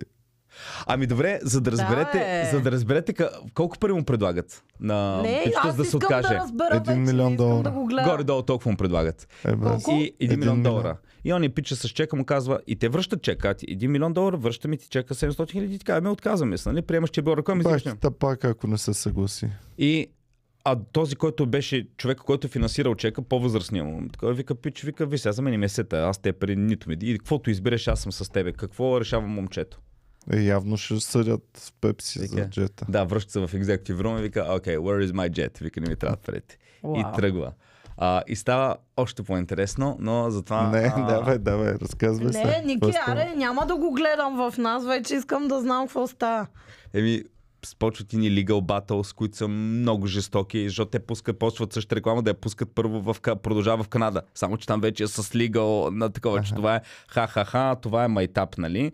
Ами добре, за да разберете, Да, е. за да разберете къ... колко пари му предлагат на Не, пичето, аз за да се искам откаже. да разбера Един вече, милион не искам долара. да го гледам. Горе-долу толкова му предлагат. Е, бе. Колко? И един Един милион милион. долара. И он ни пича с чека, му казва, и те връщат чека. Ти един милион долара, връща ми ти чека седемстотин хиляди, така, ме отказваме се, нали? Приемаш, че е бил реклама и Бах взимаш. ти тапак, ако не се съгласи. И а този, който беше човек, който е финансирал чека, по-възрастния му, така вика, пич, вика, ви сега за мен не ме сета, аз те пари нито ми. И каквото избереш, аз съм с тебе. Какво решава момчето? Е, явно ще съдят в Пепси Вика. за джета. Да, връща се в executive room и вика, окей, okay, where is my jet? Вика, не ми трябва пари. Уау. И тръгва. А, и става още по-интересно, но затова... Не, а, давай, давай, разказвай се. Не, Ники, Какво става? аре, няма да го гледам в нас, вече искам да знам какво става. Еми, почват и ни legal battles, които са много жестоки, защото те пускат, почват същата реклама да я пускат първо в, Ка- продължава в Канада. Само, че там вече е с legal на такова, че това е ха-ха-ха, това е майтап, нали?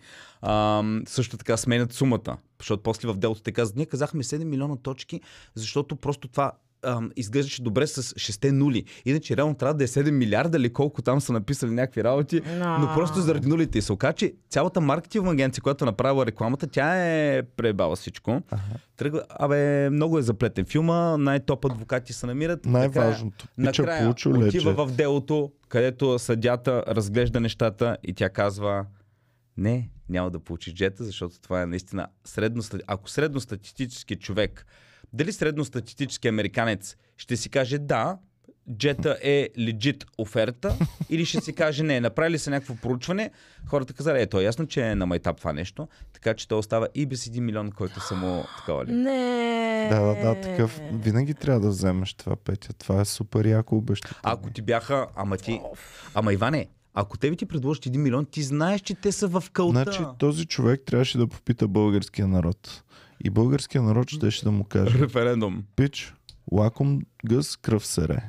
Ам, също така сменят сумата, защото после в делото те казват, ние казахме седем милиона точки, защото просто това ам, изглеждаше добре с шест нули. Иначе реално трябва да е седем милиарда или колко там са написали някакви работи, но просто заради нулите. И се оказа, че цялата маркетингова агенция, която е направила рекламата, тя е пребала всичко. Тръгва, абе, много е заплетен филма, най-топ адвокати се намират. Най-важното. Пича Накрая получил отива лече. в делото, където съдята разглежда нещата и тя казва, не, няма да получиш джета, защото това е наистина средно, ако средностатистически човек, дали средностатистически американец ще си каже да, джета е legit оферта, или ще си каже не, направили са някакво проучване, хората казали, ето е ясно, че е на майтап това нещо, така че то остава и без един милион, който са му такова ли. Не. Да, да, да, такъв. Винаги трябва да вземеш това, Петя. Това е супер яко обещание. Ако ти бяха, ама ти, ама Иване, ако тебе ти предложат един милион, ти знаеш, че те са в кълта. Значи този човек трябваше да попита българския народ. И българския народ щеше да му каже: Референдум. пич, лаком гъс, кръв сере.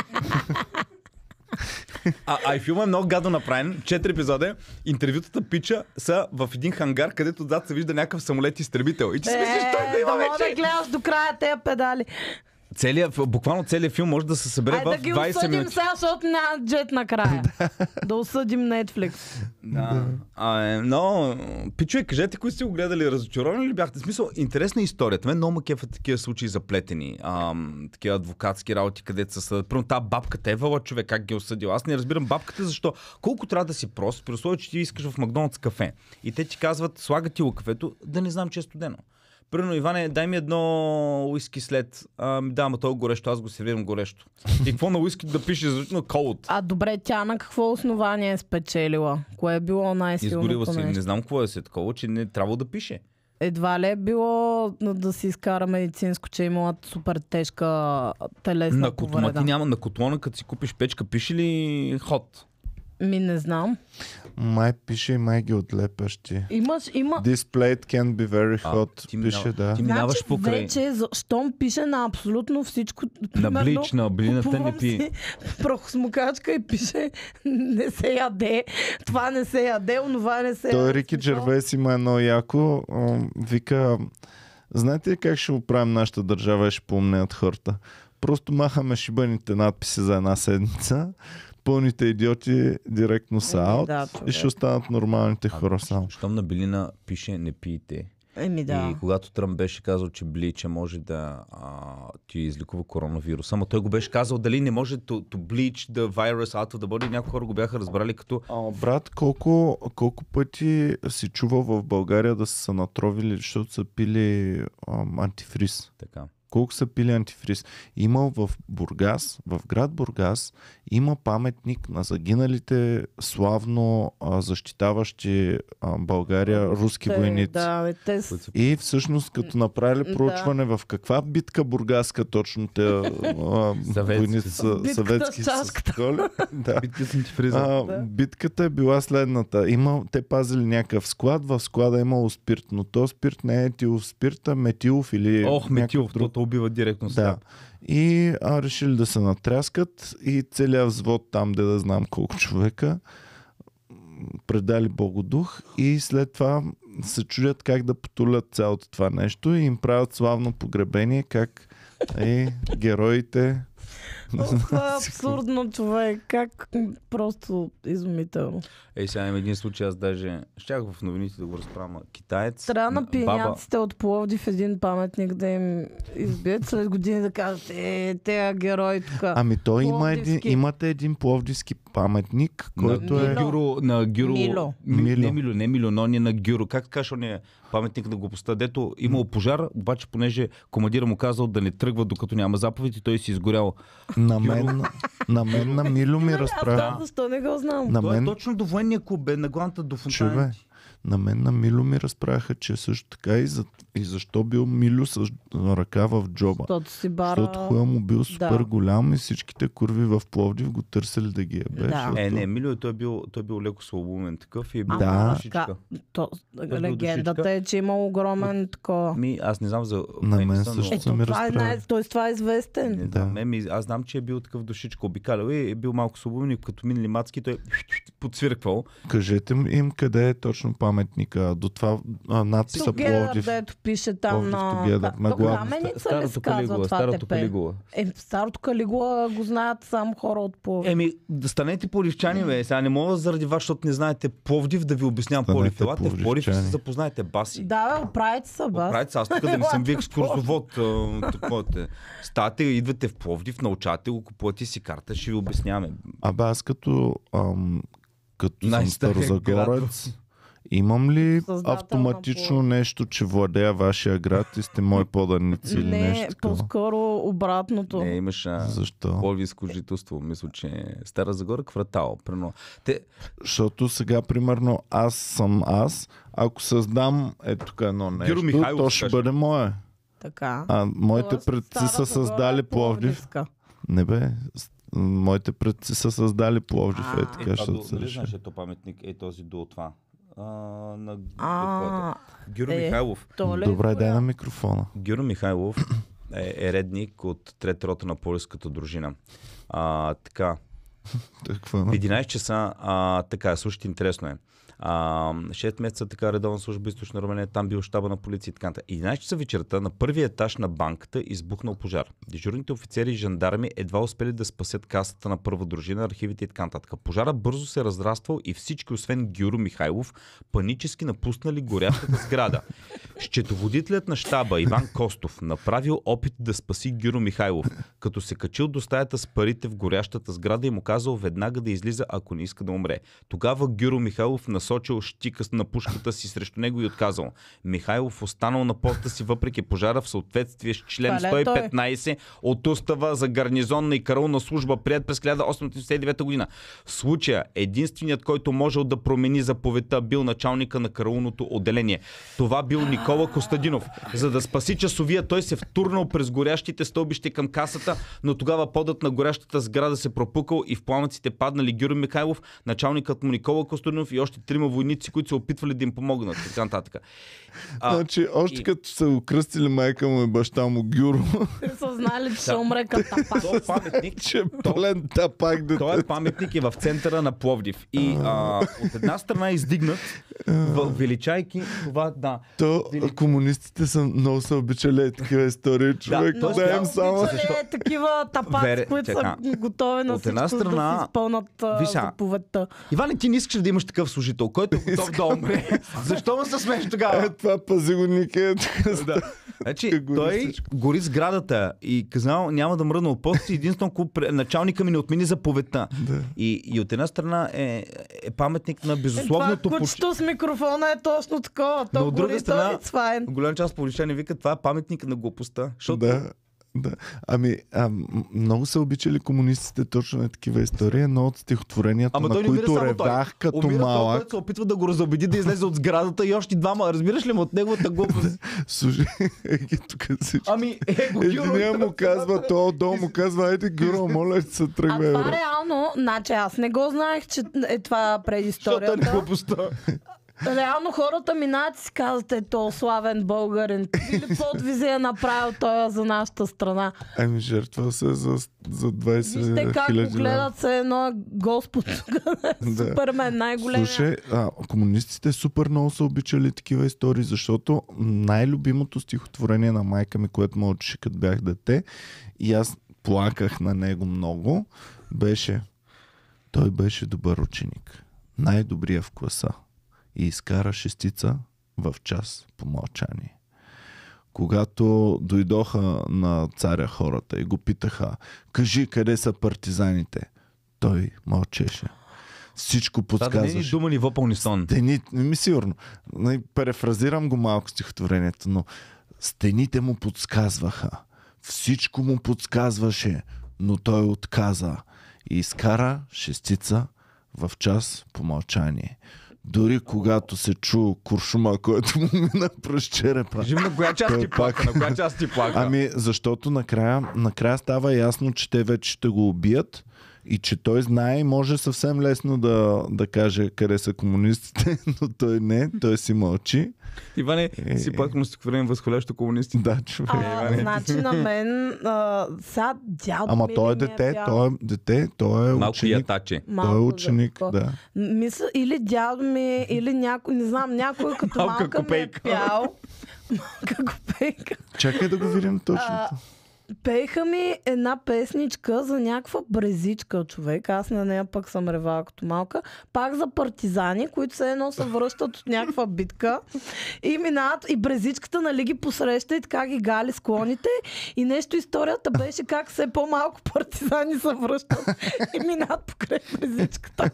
А, а и филмът е много гадно направен. Четири епизода. Интервютата пича са в един хангар, където зад се вижда някакъв самолет изтребител. И ти си мислиш, той да има да мога да вече. гледаш до края тези педали. Целият, буквално целият филм може да се събере Айде в да ги двайсет осъдим минути. сега, защото няма джет накрая. Да осъдим Netflix. Да. А, е, но, пичове, кажете, кои сте го гледали, разочаровани ли бяхте? В смисъл, интересна историята. Мен много ма кефат такива случаи заплетени. Ам, такива адвокатски работи, където са съдят. Първо, тази бабка Тевала, човек, как ги е осъдил. Аз не разбирам бабката, защо. Колко трябва да си прост, при условие, че ти искаш в Макдоналдс кафе. И те ти казват, слага ти го кафето, да не знам, че е студено. Примерно, Иване, дай ми едно уиски след. А, да, ама то е горещо, аз го сервирам горещо. И какво на уиски да пише изрично cold? А добре, тя на какво основание е спечелила? Кое е било най-силното Изгорила си. нещо? Не знам какво е се такова, че не трябва да пише. Едва ли е било да, да си изкара медицинско, че е имала супер тежка телесна На котлона повреда? ти няма, на котлона, като си купиш печка, пише ли ход? Ми не знам. Май пише и май ги отлепящи. Имаш, има... This plate can be very А, hot. ти Пише, минава- да. ти минаваш Значи покрай. вече, за- щом пише на абсолютно всичко, На примерно, блич, на блината не купувам пи. си прахосмукачка и пише не се яде, това не се яде, онова не се Той яде. Рики Джервейс има едно яко. ам, Вика, знаете ли как ще го правим нашата държава и ще помнят хората? Просто махаме шибаните надписи за една седмица, пълните идиоти директно са Еми, аут да, и човек. ще останат нормалните хора само. Щом на Белина пише не пийте. Еми да. И когато Тръмп беше казал, че блича може да а, ти излекува коронавирус. Ама той го беше казал дали не може to, to bleach the virus out of the body. Някои хора го бяха разбрали като А, брат, колко, колко пъти си чувал в България да са натровили, защото са пили ам, антифриз? така. колко са пили антифриз. Има в Бургас, в град Бургас, има паметник на загиналите славно а, защитаващи а, България руски Те, войници. Да, те с... И всъщност, като направили проучване в каква битка бургаска точно те а, войници са Битката съветски с чашката. голи. Да. Битка с антифриза. А, Да. битката е била следната. Има, те пазили някакъв склад, в склада е имало спирт, но то спирт не е етилов спирт, а метилов или Ох, Метилов, друг. то убива директно Да. сега. И а, решили да се натряскат и целият взвод там, де да знам колко човека, предали Богодух и след това се чудят как да потулят цялото това нещо и им правят славно погребение, как е, героите. Това е абсурдно, човек. Как просто изумително. Ей, сега има един случай, аз даже щях в новините да го разправя. Китаец, Трябва на баба, пияниците от Пловдив един паметник да им избият след години да кажат, е, те герои тук. Ами той има един, Пловдивски. имате един пловдивски паметник, който на, е... на Гюро, на Гюро, Мило. Ми, Мило. Не Мило, не Мило, но он е на Гюро. Как кажеш, он е паметник на глупостта, дето имал пожар, обаче понеже командира му казал да не тръгва докато няма заповед и той си изгорял. На мен, на мен на Мило ми Аз разправя. да, защо не го знам? На Той мен, е точно до военния клуб, бе, на главната до Чуве, фонтаните. на мен на Мило ми разправяха, че също така и, за, и защо бил Мило с ръка в джоба. Защото си бара... Защото хуя му бил супер Да. голям и всичките курви в Пловдив го търсили да ги ебе. Да. защото- Е, не, Мило той е бил, той е бил леко слабоумен такъв и е бил Да. душичка. Ка... То... бил Легендата душичка. е, че има огромен такова. Ми, аз не знам за На мен Феникса, но- също. Ето, са ми това е разправили. най... Той с това е известен. Не Да. знам, ме, ми, аз знам, че е бил такъв душичка обикалял и е бил малко слабоумен и като минали мацки, той подсвирквал. Кажете им къде е точно паметника. До това а, надписа Тогер, Пловдив. дето пише там Пловдив на... Together, на То главната. Каменица ли се Старото казва Калигула, това старото тепе? Калигула. Е, старото Калигула го знаят само хора от Пловдив. Еми, да станете пловдивчани, бе. Сега не мога заради вас, защото не знаете Пловдив, да ви обяснявам Станете Пловдив. Елате в Пловдив и се пловдивчани. запознаете баси. Да, бе, оправите се, бас. Правите се, аз тук да не съм ви екскурзовод. а, такова. Ставате, идвате в Пловдив, научавате го, купувате си карта, ще ви обясняваме. Абе аз като, ам, като съм Най-стария старозагорец, имам ли Създател автоматично на Пловдив. нещо, че владея вашия град и сте мои поданици или Не, нещо такова? по-скоро обратното. Не, имаш а, Защо? пловдивско жителство. Мисля, че Стара Загора, Квартал. Прено. Те, Защото сега, примерно, аз съм аз. Ако създам е тук едно нещо, Михайлов, то ще кажеш. бъде мое. Така. А моите Тоест, предци Стара са Загора е създали Пловдив. пловдивска. Не бе, с- моите предци са създали Пловдив. А. Е така, а, ще до, се нали реши. знаеш, ето паметник е този до това. А, на А, Гюро е. Михайлов. то ли е Добре, дай голямо? на микрофона. Гюро Михайлов е, е редник от трета рота на полиската дружина. А, така, Той какво в има? единайсет часа, а, така, слушайте, интересно е. А, шест месеца така редовна служба източна Румъния, там бил щаба на полиция и така нататък. единайсет часа вечерта на първия етаж на банката избухнал пожар. Дежурните офицери и жандарми едва успели да спасят касата на първа дружина, архивите и така нататък. Пожара бързо се разраствал и всички, освен Гюро Михайлов, панически напуснали горящата сграда. Счетоводителят на щаба Иван Костов направил опит да спаси Гюро Михайлов, като се качил до стаята с парите в горящата сграда и му казал веднага да излиза, ако не иска да умре. Тогава Гюро Михайлов насочил щика на пушката си срещу него и отказал. Михайлов останал на поста си въпреки пожара в съответствие с член Това ли е сто и петнайсет от устава за гарнизонна и караулна служба, прият през хиляда осемстотин осемдесет и девета година. В случая единственият, който можел да промени заповедта, бил началника на караулното отделение. Това бил Никола Костадинов. За да спаси часовия, той се втурнал през горящите стълбища към касата, но тогава подът на горящата сграда се пропукал и в пламъците паднали Гюро Михайлов, началникът му Никола Костадинов и още трима войници, които се опитвали да им помогнат. Така нататък. А, Значи, още и- като са го кръстили майка му и баща му Гюро, Те са знали, че ще умре като тапак. този паметник че е пълен тапак дете. Той е паметник е в центъра на Пловдив. И а, от една страна е издигнат, в, величайки това, да. То Вели- комунистите са много са обичали е такива истории, човек. то Да, сега- им само... Защо? Е, такива тапаци, Вере, които чака. са готови на От всичко, една за страна, да си изпълнат а, виж сега, заповедта. Иване, ти не искаш да имаш такъв служител, който е готов да умре. Защо ме се смееш тогава? Е, това пази го Нике. Да. Значи, Как гори той всичко. гори сградата и казал, няма да мръдна от пост, единствено ако пре- началника ми не отмени заповедта. Да. И, и от една страна е, е паметник на Е, това безусловното почти. кучето с микрофона е точно такова. Но То от друга гори, страна- той е цвайн. Голяма част повличани вика, това е паметник на глупостта. Защото Да. Да. Ами, а, много са обичали комунистите точно на такива истории, но от стихотворенията, Ама на той не умира които само той. ревах като Умира той, малък. който се опитва да го разобеди да излезе от сградата и още двама. Разбираш ли му от неговата глупост? Слушай, ги тук всички. Ами, е, го Гюро. Единия му казва, то отдолу му казва, айде Гюро, моля ти се А тръгвай. това бе. реално, значи аз не го знаех, че е това Защото е предисторията. глупостта. Реално хората минат и си казват, е то славен българин. Или подвизи е направил той за нашата страна. Ами жертва се за, за двайсет Вижте как го хиляди лева. гледат се едно Господ. Да. Супермен, най-големия. Слушай, а, комунистите супер много са обичали такива истории, защото най-любимото стихотворение на майка ми, което ме учеше като бях дете, и аз плаках на него много, беше: той беше добър ученик, най-добрия в класа и изкара шестица в час по мълчание. Когато дойдоха на царя хората и го питаха, кажи къде са партизаните, той мълчеше. Всичко Да, да не е ни подсказваше. дума ни въпълни сон. Стени, ми сигурно. Нали, перефразирам го малко стихотворението, но стените му подсказваха. Всичко му подсказваше, но той отказа и изкара шестица в час по мълчание. Дори когато се чу куршума, който му мина през черепа. Кажи ми на коя част Той ти плака, пак- на коя част ти плака. Ами, защото накрая, накрая става ясно, че те вече ще го убият и че той знае и може съвсем лесно да, да каже къде са комунистите, но той не, той си мълчи. Иване, Е. си плакал на стихотворение възхвалящо комунисти. Да, човек. А, значи на мен а, сега дядо Ама ми той е ли ми дете, пял? той е дете, той е Малко ученик. ятаче. Малко Той е ученик, дете. да. Мисля, или дядо ми, или някой, не знам, някой като Малка малка ми е копейка. пял. Малка копейка. Чакай да го видим точно. А, Пееха ми една песничка за някаква брезичка, човек. Аз на нея пък съм ревала като малка. Пак за партизани, които се едно се връщат от някаква битка. И минават, и брезичката, нали, ги посреща и така ги гали склоните. И нещо историята беше как все по-малко партизани се връщат и минават покрай брезичката.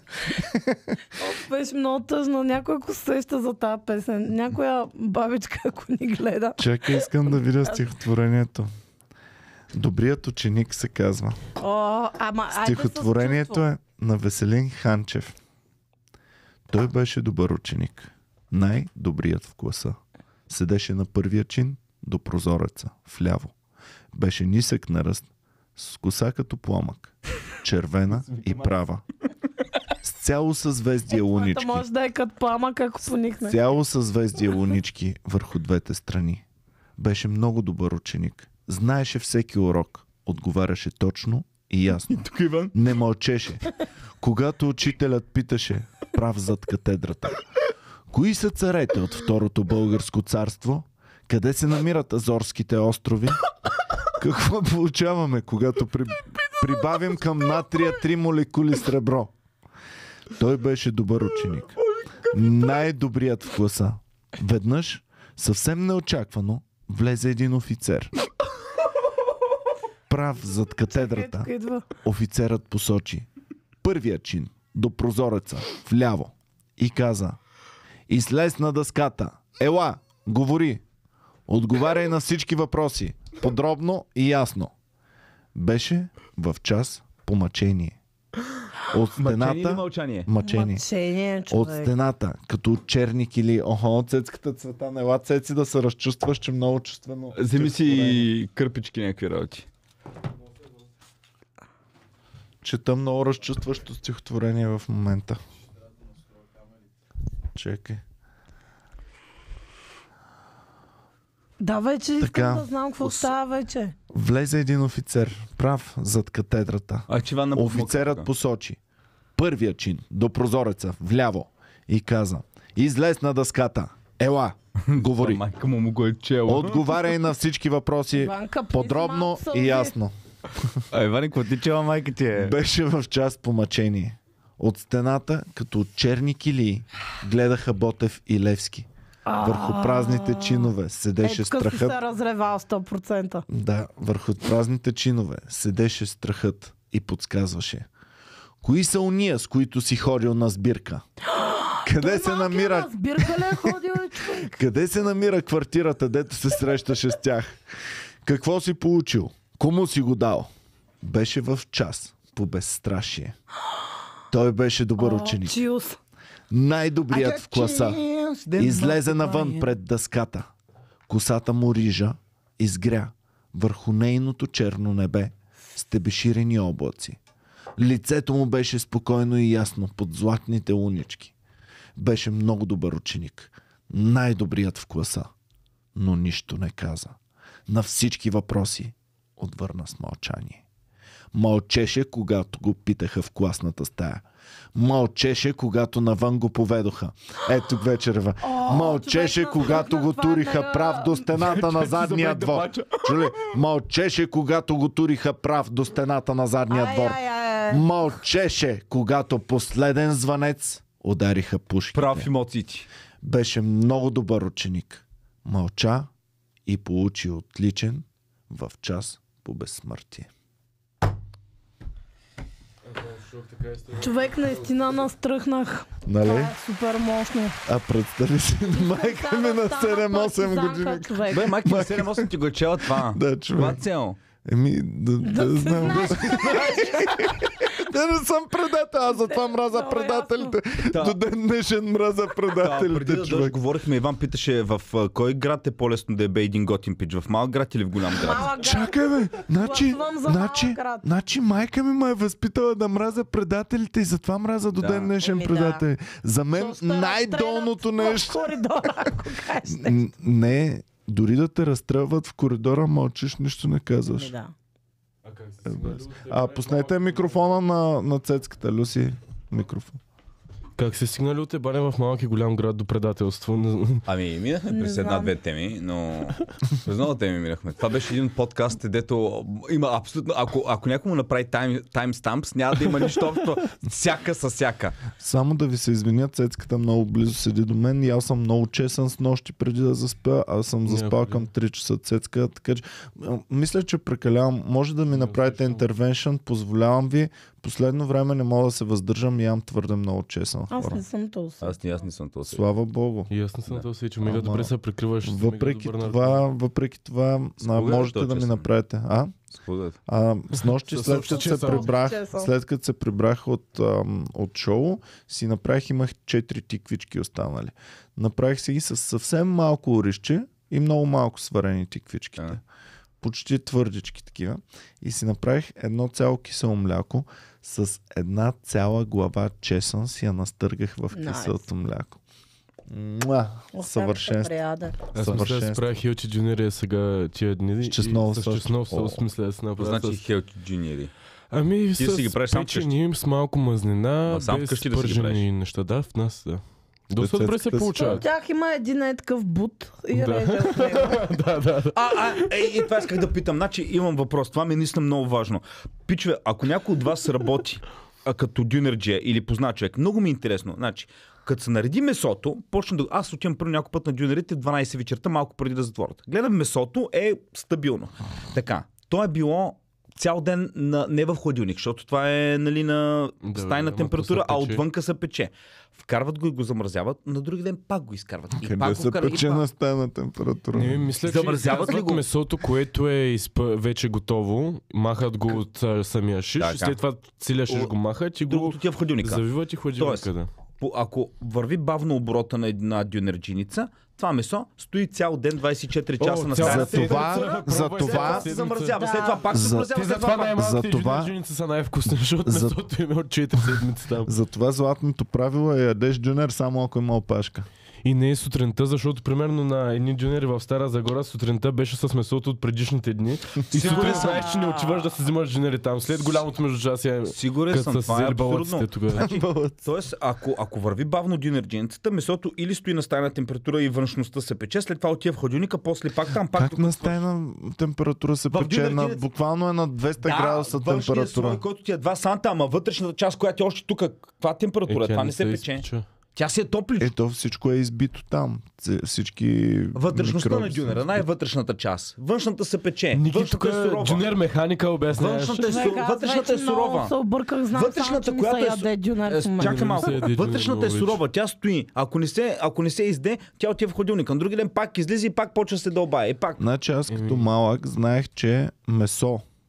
О, беше много тъжно. Някой ако се сеща за тази песен. Някоя бабичка, ако ни гледа. Чакай, искам да видя стихотворението. Добрият ученик се казва. О, ама, айде Стихотворението с е на Веселин Ханчев. Той беше добър ученик. Най-добрият в класа. Седеше на първия чин до прозореца, вляво. Беше нисък на ръст, с коса като пламък, червена и права. С цяло съзвездие лунички. Това може да е като пламък, ако поникне. Цяло съзвездие лунички върху двете страни. Беше много добър ученик. Знаеше всеки урок. Отговаряше точно и ясно. Тук Иван. Не мълчеше. Когато учителят питаше, прав зад катедрата: кои са царете от Второто българско царство? Къде се намират Азорските острови? Какво получаваме, когато при... прибавим към натрия три молекули сребро? Той беше добър ученик. Най-добрият в класа. Веднъж, съвсем неочаквано, влезе един офицер. Прав зад катедрата. Тук идва. Офицерът посочи първия чин до прозореца, вляво, и каза: излез на дъската, ела, говори, отговаряй на всички въпроси, подробно и ясно. Беше в час по мъчение. От Мъчение или стената... мълчание? Мъчение. Мъчение, От човек. стената, като черник или охо, цецката цвета, ела цеци да се разчувстваш, че много чувствено. Вземи си кърпички някакви работи. Чета много разчувстващо стихотворение в момента. Чекай. Да, вече искам Така. да знам какво става вече. Влезе един офицер, прав зад катедрата. А, че Иван на Офицерът посочи първия чин до прозореца, вляво, и каза: излез на дъската, ела, говори. Майка му му го е чело. Отговаряй на всички въпроси Иванка, подробно малко сълзи. и ясно. А, Иване, какво ти чела майка ти е? Беше в час по мъчение. От стената, като от черни килии, гледаха Ботев и Левски. Върху празните чинове седеше Е, тук си страхът. се разревал сто процента. Да, върху празните чинове седеше страхът и подсказваше: кои са уния, с които си ходил на сбирка? Къде се намира... Сбирка ли е ходил, е, човек? Къде се намира квартирата, дето се срещаше с тях? Какво си получил? Кому си го дал? Беше в час по безстрашие. Той беше добър ученик. Чилс. Най-добрият в класа. Излезе навън пред дъската. Косата му рижа изгря върху нейното черно небе с тебеширени облаци. Лицето му беше спокойно и ясно под златните лунички. Беше много добър ученик. Най-добрият в класа. Но нищо не каза. На всички въпроси отвърна с мълчание. Мълчеше, когато го питаха в класната стая. Мълчеше, когато навън го поведоха. Ето тук вечерва. Мълчеше, когато го туриха прав до стената на задния двор. Чули? Мълчеше, когато го туриха прав до стената на задния двор. Мълчеше, когато последен звънец удариха пушките. Прав емоциите. Беше много добър ученик. Мълча и получи отличен в час по безсмъртие. Човек, наистина настръхнах. Нали? Това е супер мощно. А представи си, майка ми на седем-осем години. Бе, майка ми на седем-осем ти го е чела това. Да, човек. Това цел. Еми, да, да, да знам. Да, не съм предател, аз затова мраза предателите. Да. До ден днешен мраза Да, предателите, преди да дойдеш, говорихме, Иван питаше в а, кой град е по-лесно да е бе един готин пич, в малък град или в голям град? Малък град. Чакай, бе, значи, Гласувам за значи, малък град. значи майка ми ме е възпитала да мразя предателите и затова мраза до Да. ден днешен Еми, предатели. За мен Защото ще най-долното разстрелят нещо... в коридора, ако кажеш. Н- Не, дори да те разстрелват в коридора, мълчиш, нищо не казваш. Ами да. А, пуснете микрофона на, на цецката, Люси. Микрофон. Как се стигнали от ебане в малък и голям град до предателство? Не знам. Ами, минахме Не през знам. една-две теми, но през много теми минахме. Това беше един подкаст, където има абсолютно... Ако, ако някой му направи тайм, таймстампс, няма да има нищо общо. Всяка със всяка. Само да ви се извиня, цецката много близо седи до мен и аз съм много чесън с нощи преди да заспя. Аз съм заспал Няма към три часа цецка, така че а, мисля, че прекалявам. Може да ми направите интервеншън, позволявам ви. Последно време не мога да се въздържам и ям твърде много чесън Аз хора. не съм толкова. Аз, аз не съм този. Слава Богу. И аз не съм Да. този, че мега Ама, добре се прикриваш. с Въпреки мега добър това, наркотик. въпреки това, С а, кога е можете този да ми чесън? направите. А? Споделят. А, с нощи, С след обща като се чесън. прибрах, Чесън. след като се прибрах от, ам, от шоу, си направих, имах четири тиквички останали. Направих си ги с съвсем малко оризче и много малко сварени тиквичките. А. Почти твърдички такива. И си направих едно цяло кисело мляко с една цяла глава чесън, си я настъргах в Найс. киселото мляко. Муа! Съвършенство. Приятел. Аз мисля да съвършенство. си правя Хилчи Джунирия сега тия дни. С чеснов и с със. чеснов О. със, мисля да си Това направя. значи с- Хелти Джуниори. Ами Ти с си ги правиш сам печени, с малко мазнина, А, сам без вкъщи да си ги пържени правиш? неща. Да, в нас, да. Доста добре се Децата си- От получават. тях има един е такъв бут и Да. реже от него. Да, да, да. А, а, ей, и това исках да питам. Значи имам въпрос. Това ми е наистина много важно. Пичове, ако някой от вас работи а, като дюнерджия или познат човек, много ми е интересно. Значи, като се нареди месото, почна да... Аз отивам първо някой път на дюнерите в дванайсет вечерта, малко преди да затворят. Гледам месото, е стабилно. Така, то е било цял ден на, не в хладилник, защото това е нали, на Да, стайна ама температура, то се а пече. отвънка се пече. Вкарват го и го замразяват, на други ден пак го изкарват. И Къде пак го се вкарват, и пече пак. на стайна температура? Не, мисля, че Замразяват ли изказват го? месото, което е изпъ... вече готово, махат го от а, самия шиш Така. и след това целият шиш О, го махат и го Другото ти е в хладилника. завиват и Тоест, хладилника. Да. По- ако върви бавно оборота на една дюнерджиница, това месо стои цял ден двайсет и четири часа О, на цяла стая За това- седмица, за пробвай това- цяла се седмица. замразява. Да. След това пак се За- замразява. Те След затова това пак. най-малките За това- жунерджиници са най-вкусни, защото За- месото им е от четири седмици там. Затова златното правило е ядеш дюнер само ако има опашка. И не е сутринта, защото примерно на едни джунери в Стара Загора сутринта беше с месото от предишните дни. И Сигурен сутрин съм. знаеш, че не отиваш да се взимаш джунери там. След голямото междучасие, Сигурен като съм, са си това е взели балъците абсурдно. тогава. Значи, тоест, ако, ако върви бавно дюнерджиницата, месото или стои на стайна температура и външността се пече, след това отива в хладилника, после пак там, пак Как докато на свърши. стайна температура се В пече? На, дюнерджиница- буквално е на двеста Да, градуса външният слой, температура. който ти е два санта, ама вътрешната част, която е още тук, каква температура? Е, тя това не се пече. изпече. Тя се е топли. Ето всичко е избито там. Ц- Всички Вътрешността микроби на са- дюнера, най-вътрешната част. Външната се пече. Ники тук Външната е сурова. джунер механика обясняваш. Външната е, Човек, су... аз вътрешната е вече сурова. много се обърках, знам Вътрешната, само, че която ми е се су- яде дюнер Е, в момента. Чакай Не ми малко. се яде Вътрешната е дюнер, сурова, тя стои. Ако не се, ако не се изде, тя отива в хладилника. На други ден пак излиза и пак почва да се дълбае. И пак. Значи аз Еми. като малък знаех, че месо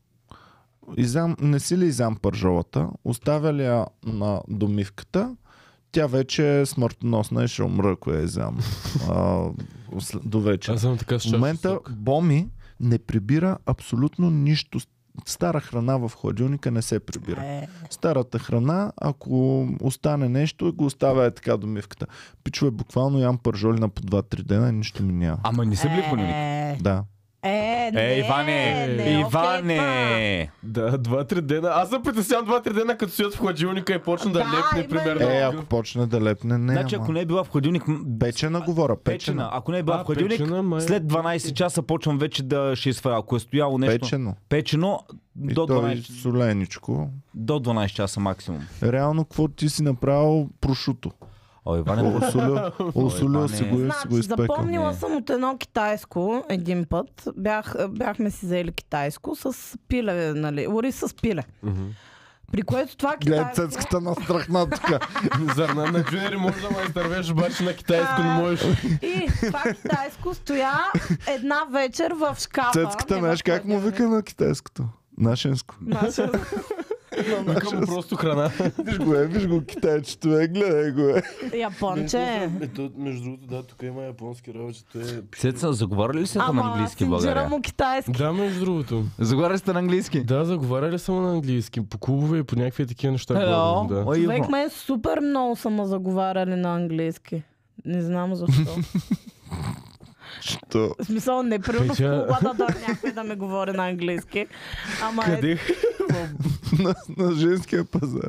изям, не си ли изям пържолата, оставя ли я на домивката, тя вече е смъртоносна и ще умра, ако я изям а, до вечер. Аз съм така с В момента Боми не прибира абсолютно нищо. Стара храна в хладилника не се прибира. Е. Старата храна, ако остане нещо, го оставя е така домивката. Пичове, буквално ям пържоли на по два-три дена и нищо ми няма. Ама не са били в хладилник. Е, Да. е, не, Е, Иване! не, Иване! Да, два-три дена. Аз съм притеснявам два-три дена, като стоят в хладилника и почна да, Да, лепне, именно. примерно. Е, ако почне да лепне, не. Значи, ама. ако не е била в хладилник... м, Печена говоря, Печена. печена. Ако не е била А, в хладилник, печена, май. след дванайсет часа почвам вече да ще сваля. Ако е стояло нещо Печено. печено, И до то и дванайсет, соленичко. до дванайсет часа максимум. Реално, какво ти си направил? Прошуто. О, Иване, Осолил, осолил си го и си го Значи, изпекал. запомнила Не. съм от едно китайско един път. Бях, бяхме си взели китайско с пиле, нали? Ори с пиле. Мгм. При което това Гледай китайско... цецката настрахна тук. Зърна на джуниори може да ме изтървеш, обаче на китайско не можеш. И това китайско стоя една вечер в шкафа. Цецката, не в знаеш как му хладилник. вика на китайското? Нашенско. Наше- Викам му просто храна. Виж го е, виж го китайчето е, гледай го е. Японче. Между другото, да, тук има японски работи. Цеца, заговаряли ли сте на Ама английски в синджира България? му китайски. Да, между другото. Заговаряли сте на английски? Да, заговаряли съм на английски. По клубове и по някакви такива неща. Hello. говорим, да. Ой, Човек Иво. ме супер много са ме заговаряли на английски. Не знам защо. Що? В смисъл, не примерно в Петя- клуба да дойде някой да ме говори на английски. Ама е, Къде? на, на женския пазар.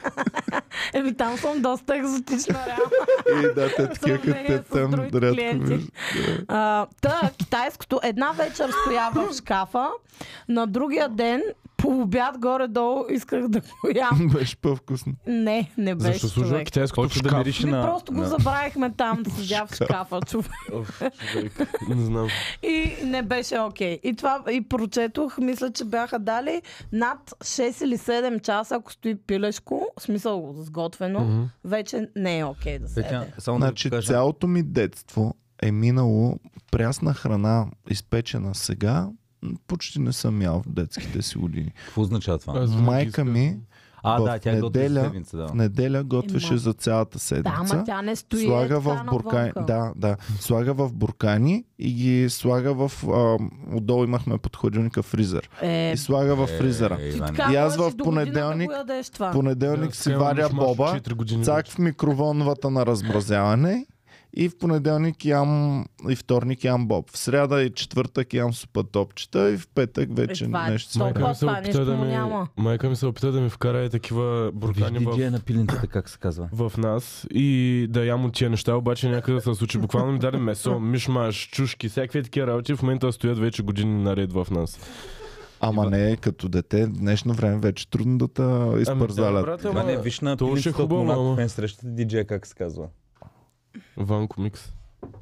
еми там съм доста екзотична реално. И да, те такива като сравнение те с там другите рядко клиенти. виждат. А, та, китайското една вечер стоя в шкафа, на другия ден по обяд горе-долу исках да го ям. Беше по-вкусно. Не, не беше Защо служа човек. китайското в Почва да шкаф? мирише Ми на... просто го на- забравихме там, седя в шкафа, човек. Оф, човек. Не знам. И не беше окей. И това и прочетох, мисля, че бяха дали над шест или седем часа, ако стои пилешко, в смисъл сготвено, Мгм. вече не е окей да се Петя, яде. само да Значи ви кажа. цялото ми детство е минало прясна храна, изпечена сега, м, почти не съм ял в детските си години. Какво означава това? Аз винаги Майка искам- ми А, в да, тя е готова неделя- седмица, да. в неделя готвеше Ема. за цялата Да, седмица. ама тя не стои Слага е в така буркани, навънка. да, да, слага в буркани и ги слага в, а, отдолу имахме под хладилника фризер. Е, И слага в фризера. Е, ти Иване. така И аз можеш в до година понеделник- да го ядеш това. Понеделник Да, си сега варя имаш боба, четири години цак вече. в микроволновата на размразяване и в понеделник ям и вторник ям боб. В сряда и четвъртък ям супа топчета и в петък вече Е, това е нещо си топ. правя. Майка ми се Това опита нищо да му ми... няма. Майка ми се опита да ми вкара и такива буркани Виж в... диджея на пиленцата, как се казва. в нас и да ям от тия неща, обаче някъде се случи. Буквално ми даде месо, мишмаш, чушки, всякакви такива работи. В момента стоят вече години наред в нас. Ама не, като дете, в днешно време вече трудно да те изпързалят. да, брат, ама- Иване, виж на то ще е пиленцата от хубаво, Монако ама. фен срещате диджея, как се казва. Ванко микс.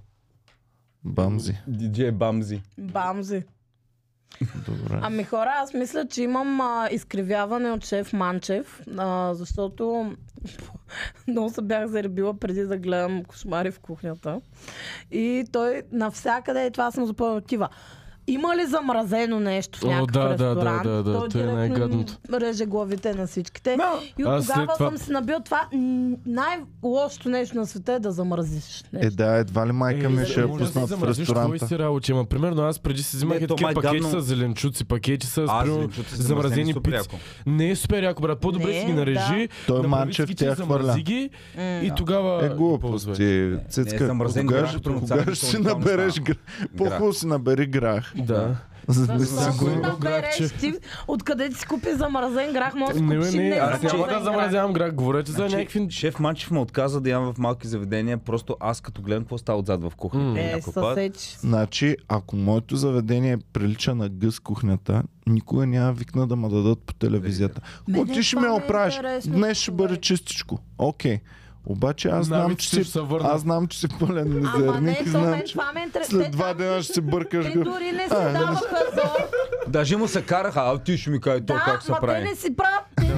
Бамзи. Диджей Бамзи. Бамзи. Добре. Ами хора, аз мисля, че имам а, изкривяване от шеф Манчев, а, защото много се бях заребила преди да гледам Кошмари в кухнята. И той навсякъде, и това съм запомнила, отива. Има ли замразено нещо в О, някакъв да, да, ресторант? да, да, да, Той това е директно най-гадното. реже главите на всичките. И от Аз след тогава това- съм си набил това. м, Най-лошото нещо на света е да замразиш нещо. Е, да, едва ли майка ми ще я може да си пуснат в замразиш твои ресторанта. си работи, ама примерно аз преди си взимах Не, е то такива май пакети гадно. с зеленчуци, пакети с А, примерно, зеленчуци са замразени супер пици. яко. Не е супер яко, брат. По-добре Не, си ги нарежи, Той направи Манчев си тя ги, хвърля. замрази ги М. и тогава Е, ги ползвай. глупости. Не, Цецка, замразен кога, грах, ще- трудно кога царство, ще си отделно набереш става. грах? По-хубаво си набери грах. Да. За да Защо си го го... едно набереш грахче. ти? Откъде ти си купи замразен грах? Може да Не, купиш бе, и не, аз незамразен няма да грах. замразявам грах. Говорете за Значи, някакви... Шеф Манчев ме отказа да ям в малки заведения, просто аз като гледам какво става отзад в кухнята. М. Е, някой път. съсеч. Значи, ако моето заведение прилича на гъс кухнята, никога няма викна да ме дадат по телевизията. Мене О, ти ще това ме ми е оправиш. интересно, Днес ще бъде човек. чистичко. Окей. Обаче аз знам, Навиците че си, ще се върнат. аз знам, че си пълен Ама мизерник не, и то знам, мен че това ме интересува. след два дена ще се бъркаш. Те гъ- дори не си А, нали? даваха зор. Даже му се караха, а ти ще ми кажи то Да, как се ма те прави. не си правят, те не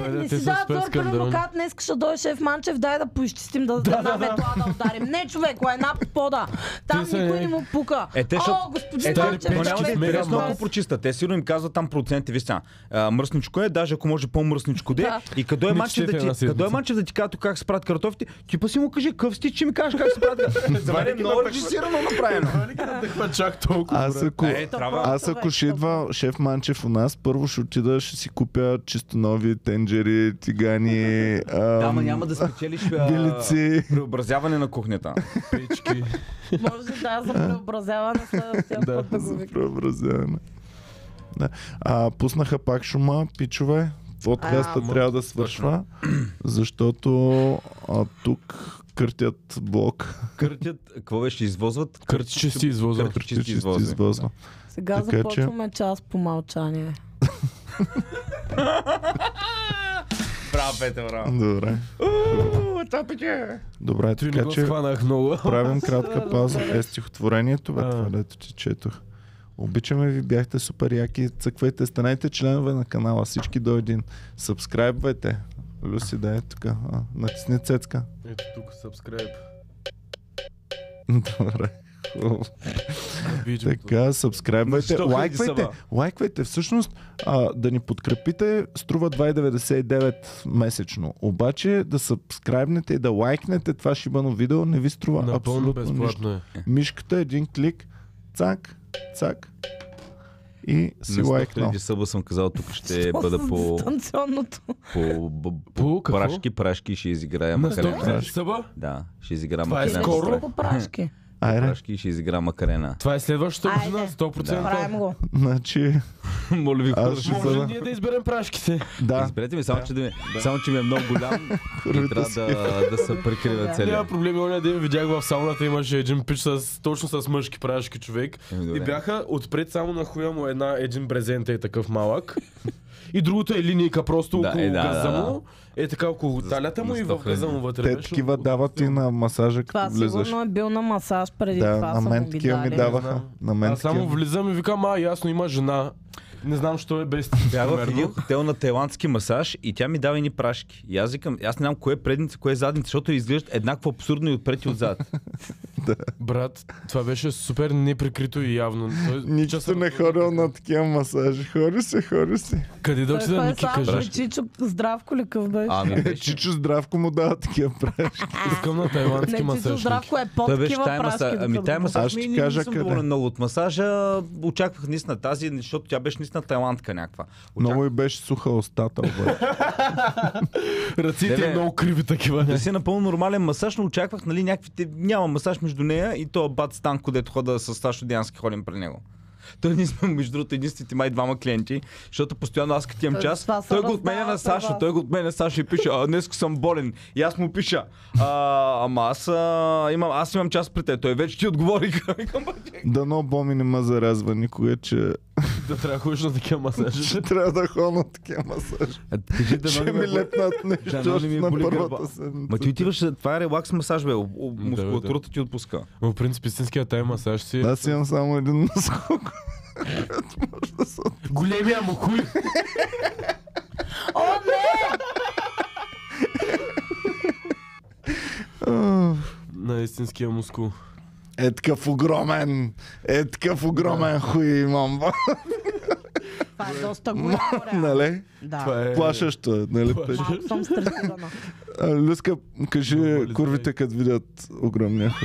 не те си са дава супер зор, примерно, скандални. когато днес ще дойде шеф Манчев, дай да поизчистим, да да, една метла да ударим. Не, човек, една пода. Там Те са, никой е. не му пука. Е, те, О, защото- господин Е, да, Манчев, но няма да е човек, интересно, да. ако прочиста. Те сигурно им казват там проценти, виж сега, а, мръсничко е, даже ако може по-мръсничко де. Да. И къде е Не Манчев четете да една ти, къде е седмица. Манчев да ти казва тук как се правят картофите, ти па си му кажи къв си, че ми кажеш как се правят картофите. За мен е много режисирано направено. Тъква чак толкова. Аз брат. ако, Е, трябва. аз ако ще идва шеф Манчев у нас, първо ще отида, ще си купя чисто нови тенджери, тигани, Да, ама ам, няма да спечелиш а, билици. преобразяване на кухнята. Печки. Може да, за преобразяване следващия Да. път да го за викам. преобразяване. Да. А, пуснаха пак шума, пичове. Подкаста А, трябва да свършва, защото а, тук къртят блок. Къртят, какво беше, извозват? Къртиче си извозват. Къртиче си Чисти извозват. извозва. Сега Така че- започваме час по мълчание. Браво, Петър, браво. Добре. Добре, Той не така го че схванах много. правим кратка пауза. Е стихотворението, бе, А. това дето ти четох. Обичаме ви, бяхте супер яки. Цъквайте, станете членове на канала, всички до един. Сабскрайбвайте. Люси, да е тук. А, натисни цецка. Ето тук, subscribe. Добре. Хубаво. Видеото. Така, сабскрайбвайте, Защо хиляди лайквайте, са, лайквайте. Всъщност, а, да ни подкрепите струва два деветдесет и девет месечно. Обаче да сабскрайбнете и да лайкнете това шибано видео не ви струва Напълно абсолютно нищо. безплатно е. Мишката, един клик, цак, цак и си На сто лайкнал. хиляди съба съм казал, тук ще Що бъда с по, дистанционното? по, по, По по какво? прашки, прашки ще изиграя На сто Макарена. хиляди съба? Да, ще изиграя Това е Макарена. скоро. По прашки. Айде, Прашки и ще изиграя Макарена. Това е следващата Айде. година, сто процента. Правим го. значи, Моля ви, Аз ще Може бъда. ние да изберем прашките. Да, изберете ми, само, че, да ми, само че ми е много голям и Курвите трябва си. да, да се прикрива Да. Няма целия. проблеми, оня ден видях в сауната имаше един пич с, точно с мъжки прашки човек. Еми, И добре. бяха отпред само на хуя му една, един брезент е такъв малък. И другото е линейка просто Да, около е, да, газа да, да. му. Е така около За- талята му на и сто в газа му вътре. те беше такива много дават и на масажа, Това като влизаш. сигурно е бил на масаж преди Да, това. на са мен му ги такива ми дали. даваха. знам. На мен Аз само такива. влизам и викам, а ясно има жена. Не знам, що е без Бях в примерно. един хотел на тайландски масаж и тя ми дава едни прашки. И аз викам, аз не знам кое е предница, кое е задница, защото изглеждат еднакво абсурдно и отпред и отзад. Брат, това беше супер неприкрито и явно. Той- Нито често- не ходил на такива масажи. Хори се, хори се. Къде да Той отида, кой е Ники, само кажи. при Чичо Здравко ли къв беше? Ами Е, беше, Чичо Здравко му дава такива прашки. Искам на Не, тайландски Чичо масаж. Ники. Здравко е под той беше такива тая прашки. масаж. Ами докато тая го- масаж Аз ще ми ти не, кажа не съм къде. доволен много от масажа. Очаквах наистина тази, защото тя беше наистина тайландка някаква. Много и беше суха устата, обаче. Ръците Не, е бе. много криви такива. Да си е напълно нормален масаж, но очаквах, нали, някакви... Няма масаж между нея и то бат Станко, дето хода с Сашо Дянски, ходим при него. Той ние сме, между другото, единствените май двама клиенти, защото постоянно аз като имам Той- час, това се той го отменя раздава на при Сашо, вас. той го отменя на Сашо и пише, а, днес съм болен. И аз му пиша, а, ама аз, а, имам, аз имам час при те. Той вече ти отговорих. Викам, «Бе, Дано Боми не ме зарязва никога, че, Да трябва да ходиш на такива масажи. че трябва да ходя на такива масажи. а, кажи, дано Ще не ме ми боли». лепнат Да, нещо но още не ми на боли гърба. първата седмица. Ма ти отиваш, това е релакс масаж, бе. о- о- Да, Мускулатурата ти отпуска. Но в принцип истинският тай масаж си... Аз имам само един наскок. който може да се от- Големия му хуй! О, не! А, На истинския мускул. Е такъв огромен, е такъв огромен хуй имам. Това е доста голямо, реално. Нали? Да. Това е... Плашещо е, нали? Плашещо. Малко съм стресирана. А, Люска, кажи Много болезнен. курвите, като видят огромния хуй.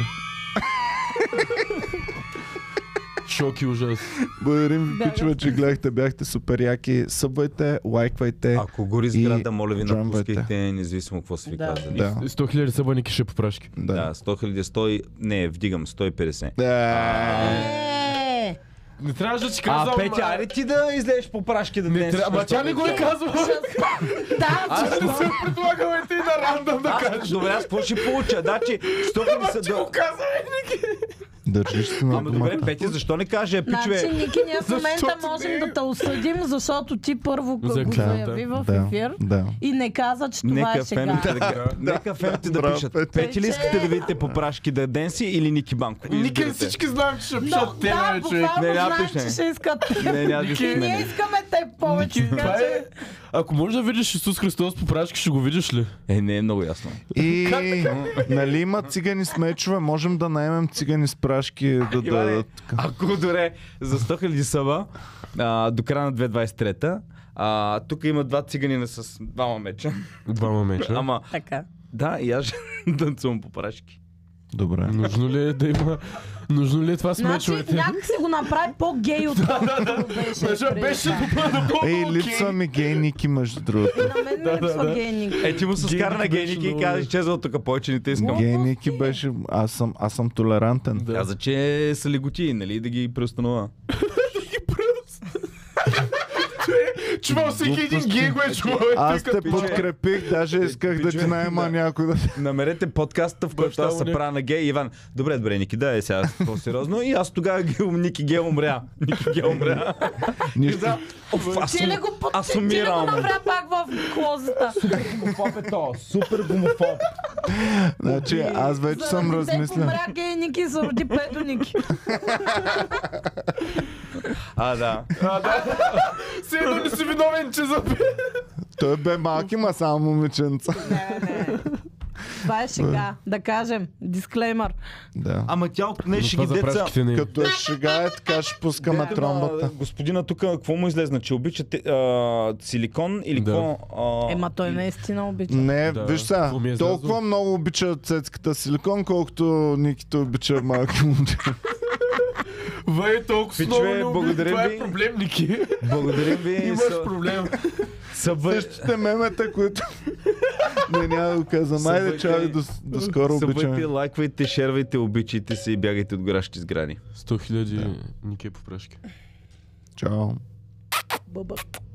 Шок и ужас. Благодарим ви, Бягат. пичове, че гледахте, бяхте супер яки. Събвайте, лайквайте. Ако гори И сграда, моля ви, джамбайте. напускайте, независимо какво си ви Да. казали. Да. сто хиляди са Ники ще попрашки. Да. Да, сто хиляди, сто... Не, вдигам, сто и петдесет. Да. Е, Не трябваше да ти А, казвам... Петя, айде ти да излезеш по прашки да Не днес. трябва, ама тя не го е казвала. Да, Аз че- ще Предлагам е ти на рандъм да Аз, кажеш. добре, аз какво ще получа? Значи, сто хиляди са... Ти го каза, бе, Ники. Държиш се на Ама добре, думата. Пети, защо не каже, пичове? Значи, Ники, ние в момента Защото можем не. да те осъдим, защото ти първо За го клевета. заяви в Да, ефир да. и не каза, че това Нека е шега. феновете да, нека феновете да Браво, пишат. Петя. Пети ли Че- искате да видите по прашки да Денси или Ники Банко? Ники, Избирате. всички знаем, че ще Но, пишат те, да, бе, човек. буквално Не, няма знаеш, пишне. че ще искат. Не, няма да И пишеш ние мене. искаме те повече. Ники, така това че- е... Ако можеш да видиш Исус Христос по прашки, ще го видиш ли? Е, не е много ясно. И нали има цигани с мечове, можем да наемем цигани с прашки да Иване, дадат. Ако добре, за сто хиляди съба а, до края на две хиляди двадесет и трета, а, тук има два циганина с двама меча. Двама меча. Ама, Така. да, и аз ще танцувам по прашки. Добре. Нужно ли е да има... Нужно ли е това с Значи мечовете? някак си го направи по-гей от колкото беше. Беше, преди беше това. добър, добър, Ей, окей. липсва ми гей Ники, между другото. На мен ми липсва да. гей Ники. Е, ти му с Гейники кара на беше гейники и много каза, добре. че за тук повече не те искам. Гей Ники беше... Аз съм, аз съм толерантен. Да. Каза, че са леготи, нали, да ги преустанова. Чувал всеки един гей го е чувал. Аз те пиче. подкрепих, даже исках да ти Пиче, найема да. някой да... Намерете подкаста, в който Баща аз му се не- правя на гей. Иван, добре, добре, Ники, да е сега по-сериозно. И аз тогава ги- Ники Гей умря. Ники Гей умря. Нищо. Да. Оф, аз Ти ли съм- го, под... аз ти ли го умирам. направя пак в клозета? Гомофоб е то. Супер гомофоб. Значи аз вече съм Заради теб размислил. умря гей Ники и се роди педо Ники. А, да. А, да. Все едно не си виновен, че за... Той бе малки, ма само момиченца. Не, не. Това е шега. Да кажем. Дисклеймър. Да. Ама тя от не ще Това ги за деца. прашките не е. Като е шега е, така ще пускаме Дете, тромбата. ма, Господина тук, какво му излезна? Че обича те- а, силикон или Да. какво? А, Ема той наистина обича. Не, Да. виж сега, Какво ми е толкова излязло? много обича цецката силикон, колкото Никито обича малки момчета. Вай, толкова Пичове, много не обича. благодарим Това ви. е проблем, Ники. Благодарим ви. Имаш Са- проблем. събър- Същите мемета, които... Не, няма да го казвам. Айде, Събъдите- чао и до, до скоро Събъдите, обичаме. лайквайте, шервайте, обичайте се и бягайте от горящи сгради. сто хиляди Ники по прашки. Чао. Бъбък.